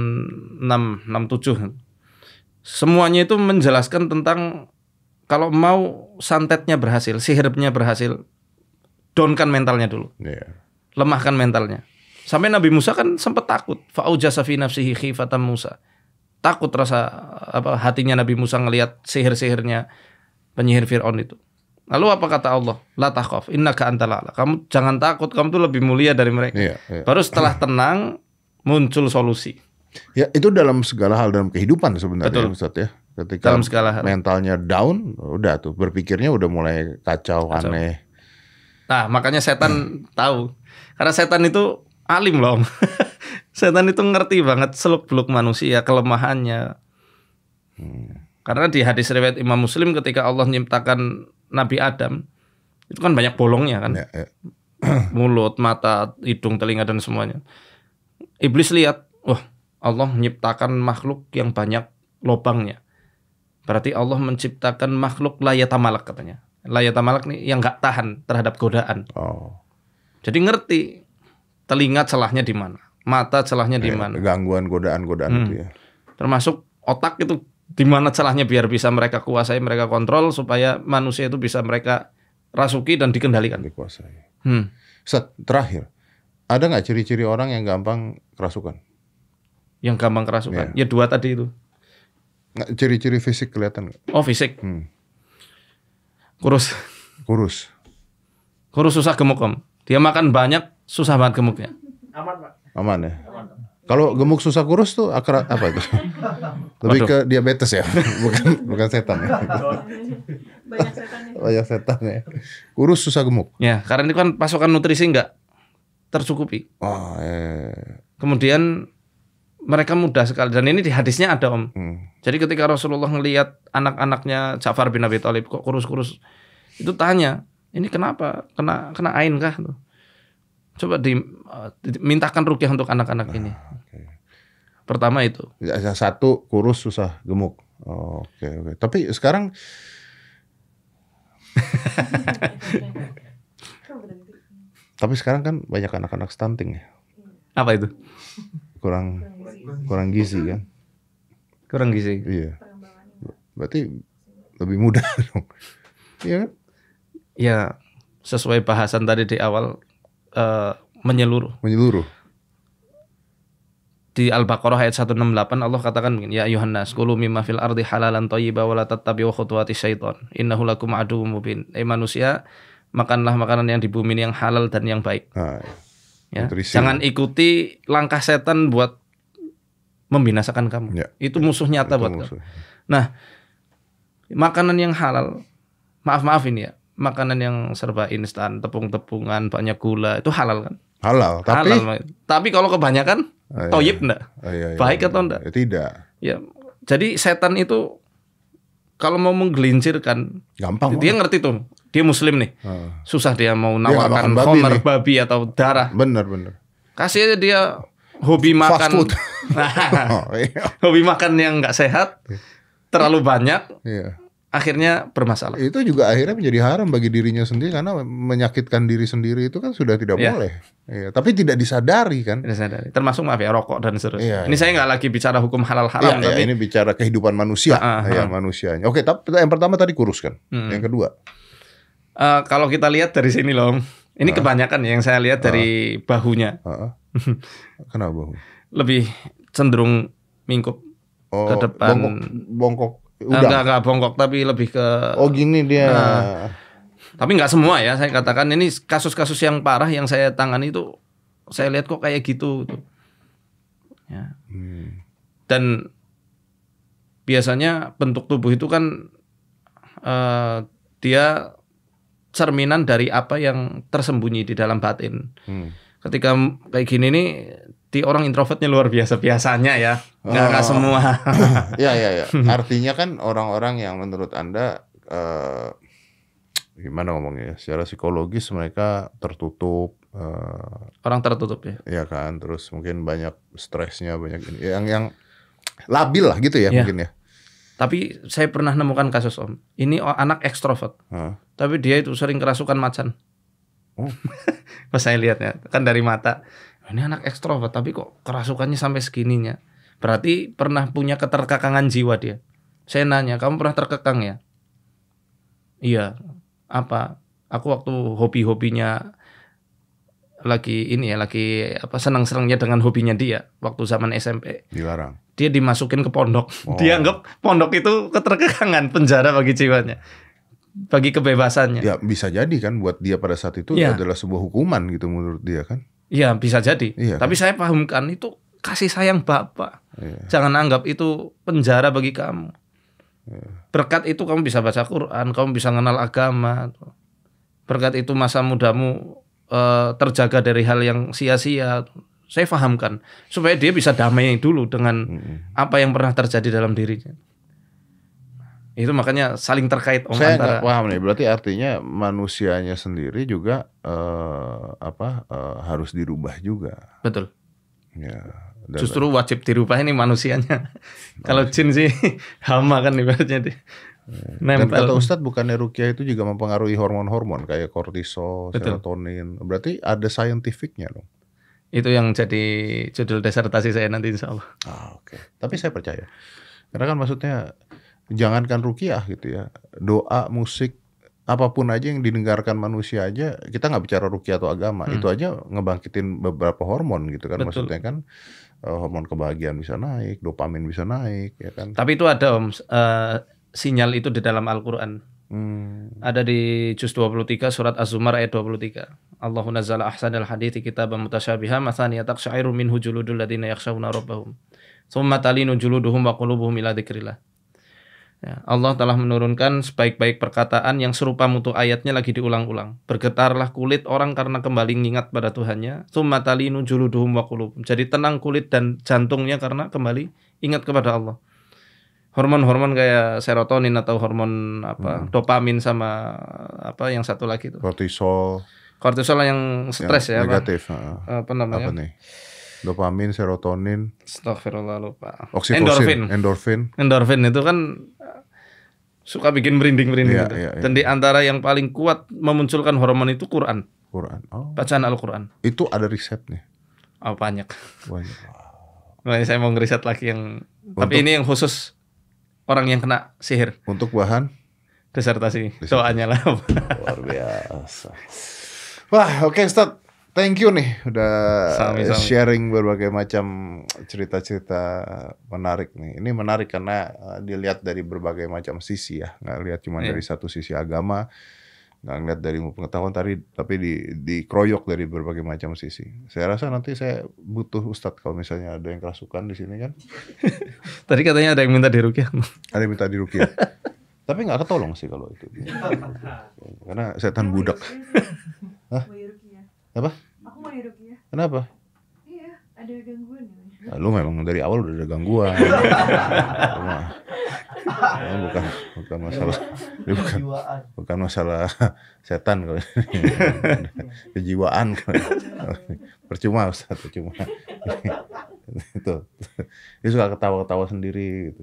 Speaker 2: enam tujuh. Semuanya itu menjelaskan tentang kalau mau santetnya berhasil, sihirnya berhasil, downkan mentalnya dulu.
Speaker 1: Yeah.
Speaker 2: Lemahkan mentalnya. Sampai Nabi Musa kan sempat takut. Fa'ujasa fi nafsihi khifatan Musa. Takut rasa apa hatinya Nabi Musa ngelihat sihir-sihirnya penyihir Fir'aun itu. Lalu apa kata Allah? La takhaf innaka antal a'la. Kamu jangan takut, kamu tuh lebih mulia dari mereka.
Speaker 1: Yeah, yeah.
Speaker 2: Baru setelah tenang muncul solusi.
Speaker 1: Ya itu dalam segala hal dalam kehidupan sebenarnya.
Speaker 2: Betul.
Speaker 1: Ustaz ya. Ketika
Speaker 2: dalam segala hal.
Speaker 1: Mentalnya down, udah tuh berpikirnya udah mulai kacau, kacau. aneh.
Speaker 2: Nah makanya setan tahu. Karena setan itu alim loh. Setan itu ngerti banget seluk-beluk manusia, kelemahannya. Hmm. Karena di hadis riwayat Imam Muslim ketika Allah menciptakan Nabi Adam, itu kan banyak bolongnya kan. Ya, ya. Mulut, mata, hidung, telinga dan semuanya. Iblis lihat, wah Allah menciptakan makhluk yang banyak lubangnya. Berarti Allah menciptakan makhluk layatamalak katanya. Layatamalak nih yang nggak tahan terhadap godaan.
Speaker 1: Oh.
Speaker 2: Jadi ngerti telinga celahnya di mana, mata celahnya di mana.
Speaker 1: Gangguan godaan-godaan hmm. itu ya. Termasuk
Speaker 2: otak itu di mana celahnya biar bisa mereka kuasai, mereka kontrol supaya manusia itu bisa mereka rasuki dan dikendalikan.
Speaker 1: Dikuasai.
Speaker 2: Hmm.
Speaker 1: Set, terakhir, ada nggak ciri-ciri orang yang gampang kerasukan?
Speaker 2: Yang gampang kerasukan? Ya, ya dua tadi itu.
Speaker 1: Nggak, ciri-ciri fisik kelihatan nggak?
Speaker 2: Oh fisik.
Speaker 1: Hmm.
Speaker 2: Kurus.
Speaker 1: Kurus.
Speaker 2: Kurus susah gemuk Om. Dia makan banyak susah banget gemuknya.
Speaker 3: Aman Pak.
Speaker 1: Aman ya. Kalau gemuk susah kurus tuh akar apa itu? Lebih Waduh. ke diabetes ya, bukan bukan setan ya.
Speaker 3: Banyak setannya.
Speaker 1: Banyak setan ya. Kurus susah gemuk.
Speaker 2: Ya, karena itu kan pasokan nutrisi nggak tercukupi.
Speaker 1: Oh, eh.
Speaker 2: Kemudian mereka mudah sekali dan ini di hadisnya ada Om. Hmm. Jadi ketika Rasulullah ngelihat anak-anaknya Ja'far bin Abi Thalib kok kurus-kurus, itu tanya, ini kenapa? Kena kena ain kah? Coba dimintakan ruqyah untuk anak-anak
Speaker 1: Nah,
Speaker 2: ini.
Speaker 1: okay.
Speaker 2: Pertama itu.
Speaker 1: Ya, satu kurus susah gemuk. Oh, oke okay, oke. Okay. Tapi sekarang tapi sekarang kan banyak anak-anak stunting ya.
Speaker 2: Apa itu?
Speaker 1: Kurang kurang gizi kan?
Speaker 2: Kurang gizi.
Speaker 1: Iya. Berarti lebih mudah dong. Iya kan?
Speaker 2: Ya, sesuai bahasan tadi di awal uh, menyeluruh.
Speaker 1: Menyeluruh.
Speaker 2: Di Al-Baqarah ayat seratus enam puluh delapan Allah katakan begini, ya ayuhan nas kulu mimma fil ardi halalan thayyiban wa la tattabi'u khutuwati syaitan innahu lakum aduwwum mubin. Eh manusia, makanlah makanan yang di bumi ini yang halal dan yang baik.
Speaker 1: Nah,
Speaker 2: ya.
Speaker 1: nutrisi.
Speaker 2: Jangan ikuti langkah setan buat membinasakan kamu.
Speaker 1: Ya.
Speaker 2: Itu musuh nyata
Speaker 1: Itu
Speaker 2: buat
Speaker 1: musuh.
Speaker 2: kamu. Nah, makanan yang halal, maaf-maaf ini ya, makanan yang serba instan, tepung-tepungan, banyak gula, itu halal kan?
Speaker 1: Halal, tapi
Speaker 2: Halal. Tapi kalau kebanyakan,
Speaker 1: oh,
Speaker 2: toyib
Speaker 1: iya.
Speaker 2: enggak?
Speaker 1: Oh, iya, iya,
Speaker 2: Baik
Speaker 1: iya.
Speaker 2: atau enggak?
Speaker 1: Ya, tidak.
Speaker 2: Ya, jadi setan itu kalau mau menggelincirkan,
Speaker 1: Gampang.
Speaker 2: dia ngerti tuh, dia muslim nih,
Speaker 1: Ah.
Speaker 2: susah dia mau
Speaker 1: Dia nggak
Speaker 2: nawarkan
Speaker 1: makan babi
Speaker 2: homer
Speaker 1: nih.
Speaker 2: babi atau darah.
Speaker 1: Bener bener.
Speaker 2: Kasih aja dia hobi
Speaker 1: Fast
Speaker 2: makan,
Speaker 1: food. Oh, iya.
Speaker 2: hobi makan yang nggak sehat, terlalu banyak,
Speaker 1: Iya.
Speaker 2: akhirnya bermasalah.
Speaker 1: Itu juga akhirnya menjadi haram bagi dirinya sendiri karena menyakitkan diri sendiri itu kan sudah tidak
Speaker 2: Iya.
Speaker 1: boleh. Iya. Tapi tidak disadari kan.
Speaker 2: Tidak sadari. Termasuk maaf ya rokok dan seterusnya.
Speaker 1: Iya,
Speaker 2: Ini
Speaker 1: iya.
Speaker 2: saya nggak lagi bicara hukum halal
Speaker 1: Iya,
Speaker 2: haram,
Speaker 1: iya,
Speaker 2: tapi
Speaker 1: ini bicara kehidupan manusia,
Speaker 2: Ah, ah,
Speaker 1: ya
Speaker 2: ah.
Speaker 1: manusianya. Oke, tapi yang pertama tadi kurus kan.
Speaker 2: Hmm.
Speaker 1: Yang kedua,
Speaker 2: eh, kalau kita lihat dari sini loh, ini
Speaker 1: Ah.
Speaker 2: kebanyakan yang saya lihat dari bahunya
Speaker 1: ah, ah. Kenapa? Bu?
Speaker 2: lebih cenderung mingkup.
Speaker 1: Oh,
Speaker 2: Ke depan.
Speaker 1: bongkok, bongkok
Speaker 2: Eh,
Speaker 1: udang.
Speaker 2: Enggak enggak bongkok tapi lebih ke.
Speaker 1: Oh gini dia.
Speaker 2: Nah. Tapi nggak semua ya, saya katakan ini kasus-kasus yang parah yang saya tangani itu saya lihat kok kayak gitu. Ya.
Speaker 1: Hmm.
Speaker 2: Dan biasanya bentuk tubuh itu kan eh, dia cerminan dari apa yang tersembunyi di dalam batin.
Speaker 1: Hmm.
Speaker 2: Ketika kayak gini nih, di orang introvertnya luar biasa biasanya ya, nggak nggak
Speaker 1: Oh.
Speaker 2: semua.
Speaker 1: Ya ya ya. Artinya kan orang-orang yang menurut Anda eh, gimana ngomongnya ya? Secara psikologis mereka tertutup, eh,
Speaker 2: Orang tertutup ya.
Speaker 1: ya kan. Terus mungkin banyak stresnya, banyak ini. Yang yang labil lah gitu ya,
Speaker 2: Ya.
Speaker 1: mungkin ya.
Speaker 2: Tapi saya pernah nemukan kasus Om. Ini o- anak ekstrovert,
Speaker 1: Hah?
Speaker 2: tapi dia itu sering kerasukan macan.
Speaker 1: Oh.
Speaker 2: Pas saya lihatnya kan dari mata, ini anak ekstrovert tapi kok kerasukannya sampai segininya. Berarti pernah punya keterkekangan jiwa dia. Saya nanya, kamu pernah terkekang ya? Iya. Apa? Aku waktu hobi-hobinya lagi ini ya, lagi apa senang-senangnya dengan hobinya dia waktu zaman S M P.
Speaker 1: Dilarang.
Speaker 2: Dia dimasukin ke pondok.
Speaker 1: Oh.
Speaker 2: Dia anggap pondok itu keterkekangan, penjara bagi jiwanya. Bagi kebebasannya.
Speaker 1: Ya bisa jadi kan buat dia pada saat itu
Speaker 2: Iya.
Speaker 1: adalah sebuah hukuman gitu menurut dia kan.
Speaker 2: Iya, bisa jadi.
Speaker 1: Iya,
Speaker 2: Tapi saya pahamkan itu kasih sayang Bapak.
Speaker 1: Iya.
Speaker 2: Jangan anggap itu penjara bagi kamu.
Speaker 1: Iya.
Speaker 2: Berkat itu kamu bisa baca Quran, kamu bisa kenal agama. Berkat itu masa mudamu eh, terjaga dari hal yang sia-sia. Saya pahamkan supaya dia bisa damai dulu dengan
Speaker 1: Mm-mm.
Speaker 2: apa yang pernah terjadi dalam dirinya. Itu makanya saling terkait Om,
Speaker 1: Saya
Speaker 2: antara
Speaker 1: nggak paham nih. Berarti artinya manusianya sendiri juga eh, apa eh, harus dirubah juga.
Speaker 2: betul.
Speaker 1: Ya. Dan-
Speaker 2: Justru wajib dirubah ini manusianya. Kalau jin sih hama kan ibaratnya deh.
Speaker 1: Dan
Speaker 2: Nempel.
Speaker 1: kata Ustadz bukannya ruqyah itu juga mempengaruhi hormon-hormon kayak kortisol,
Speaker 2: Betul.
Speaker 1: serotonin. Berarti ada scientificnya dong.
Speaker 2: Itu yang jadi judul disertasi saya nanti insya Allah.
Speaker 1: Ah, oke. Tapi saya percaya. Karena kan maksudnya jangankan ruqyah gitu ya. Doa, musik, apapun aja yang didengarkan manusia aja, kita nggak bicara ruqyah atau agama,
Speaker 2: Hmm.
Speaker 1: itu aja ngebangkitin beberapa hormon gitu kan.
Speaker 2: Betul.
Speaker 1: Maksudnya kan eh, hormon kebahagiaan bisa naik, dopamin bisa naik, ya kan.
Speaker 2: Tapi itu ada Om, eh, sinyal itu di dalam Al-Quran.
Speaker 1: Hmm.
Speaker 2: Ada di juz dua puluh tiga surat Az-Zumar ayat dua puluh tiga. Allahu nazzala ahsanal hadithi kitaban mutasyabiha mathaniya taqsha'iru minhu juludul ladina yakhshawna rabbahum. Tsumma talinu juluduhum wa qulubuhum ila dzikrillah. Ya, Allah telah menurunkan sebaik-baik perkataan yang serupa mutu ayatnya lagi diulang-ulang. Bergetarlah kulit orang karena kembali mengingat pada Tuhannya. Tsumma talinu juluduhum wa qulubuhum. Jadi tenang kulit dan jantungnya karena kembali ingat kepada Allah. Hormon-hormon kayak serotonin atau hormon apa
Speaker 1: Hmm.
Speaker 2: dopamin sama apa yang satu lagi itu
Speaker 1: Kortisol.
Speaker 2: kortisol yang stres ya,
Speaker 1: negatif.
Speaker 2: Apa, apa namanya?
Speaker 1: Apa nih? Dopamin, serotonin,
Speaker 2: Astagfirullah lupa.
Speaker 1: oksitosin,
Speaker 2: Endorfin.
Speaker 1: endorfin.
Speaker 2: Endorfin itu kan suka bikin merinding-merinding
Speaker 1: Iya,
Speaker 2: gitu.
Speaker 1: iya, iya.
Speaker 2: Dan di antara yang paling kuat memunculkan hormon itu Quran.
Speaker 1: Quran. Oh.
Speaker 2: Bacaan Al-Quran.
Speaker 1: Itu ada risetnya.
Speaker 2: Oh, banyak.
Speaker 1: Banyak.
Speaker 2: Makanya saya mau ngeriset lagi yang
Speaker 1: Untuk-
Speaker 2: tapi ini yang khusus orang yang kena sihir.
Speaker 1: Untuk bahan
Speaker 2: Disertasi.
Speaker 1: Disertasi.
Speaker 2: Doanya lah.
Speaker 1: luar biasa. Wah, oke Ustaz. Thank you nih udah
Speaker 2: Sami-sami.
Speaker 1: sharing berbagai macam cerita-cerita menarik nih. Ini menarik karena uh, dilihat dari berbagai macam sisi ya, nggak lihat cuma
Speaker 2: Iya.
Speaker 1: dari satu sisi agama, nggak ngeliat dari pengetahuan tadi, tapi di dikeroyok dari berbagai macam sisi. Saya rasa nanti saya butuh Ustadz kalau misalnya ada yang kerasukan di sini kan,
Speaker 2: Tadi katanya ada yang minta diruqyah.
Speaker 1: ada yang minta diruqyah. Tapi nggak ketolong sih kalau itu, karena setan budak. Hah?
Speaker 3: Mau Rukiah.
Speaker 1: Apa?
Speaker 3: Aku mau Rukiah.
Speaker 1: Kenapa?
Speaker 3: Iya, ada gangguan ya.
Speaker 1: Nah, lu memang dari awal udah ada gangguan. Cuma, ini bukan bukan masalah, ini bukan bukan masalah setan kalau ini. Kejiwaan. Percuma Ustaz, percuma. Itu. Dia suka ketawa-ketawa sendiri gitu.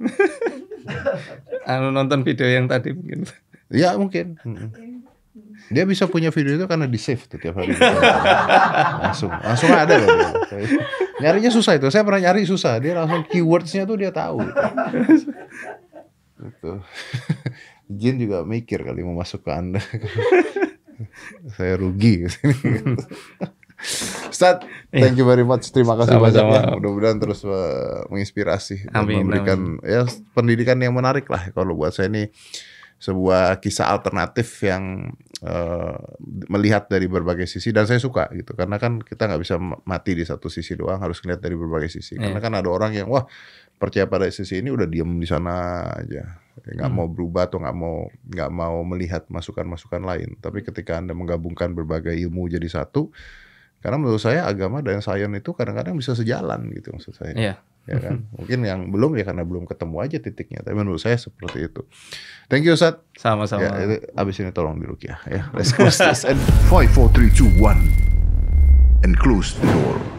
Speaker 2: Anu nonton video yang tadi mungkin.
Speaker 1: Ya mungkin. Mm-mm. Dia bisa punya video itu karena di save tuh tiap hari. langsung langsung ada loh dia. Nyarinya susah itu. Saya pernah nyari susah. Dia langsung keywordsnya tuh dia tahu. Gitu. Gitu. Jin juga mikir kali mau masuk ke Anda. Saya rugi. Ustaz, thank you very much. Terima kasih banyak
Speaker 2: Sama-sama.
Speaker 1: ya. Mudah-mudahan terus uh, menginspirasi dan
Speaker 2: Amin,
Speaker 1: memberikan ya pendidikan yang menarik lah. Kalau buat saya ini sebuah kisah alternatif yang uh, melihat dari berbagai sisi, dan saya suka gitu karena kan kita nggak bisa mati di satu sisi doang, harus melihat dari berbagai sisi. Karena
Speaker 2: Iya.
Speaker 1: kan ada orang yang wah percaya pada sisi ini udah diem di sana aja, nggak
Speaker 2: Hmm.
Speaker 1: mau berubah atau nggak mau nggak mau melihat masukan-masukan lain. Tapi ketika Anda menggabungkan berbagai ilmu jadi satu, karena menurut saya agama dan sains itu kadang-kadang bisa sejalan gitu maksud saya.
Speaker 2: Iya.
Speaker 1: Ya kan? Mungkin yang belum ya karena belum ketemu aja titiknya. Tapi menurut saya seperti itu. Thank you Ustaz.
Speaker 2: Sama-sama.
Speaker 1: Ya, itu, abis ini tolong diruqyah ya. Let's close this and
Speaker 4: five, four, three, two, one, and close the door.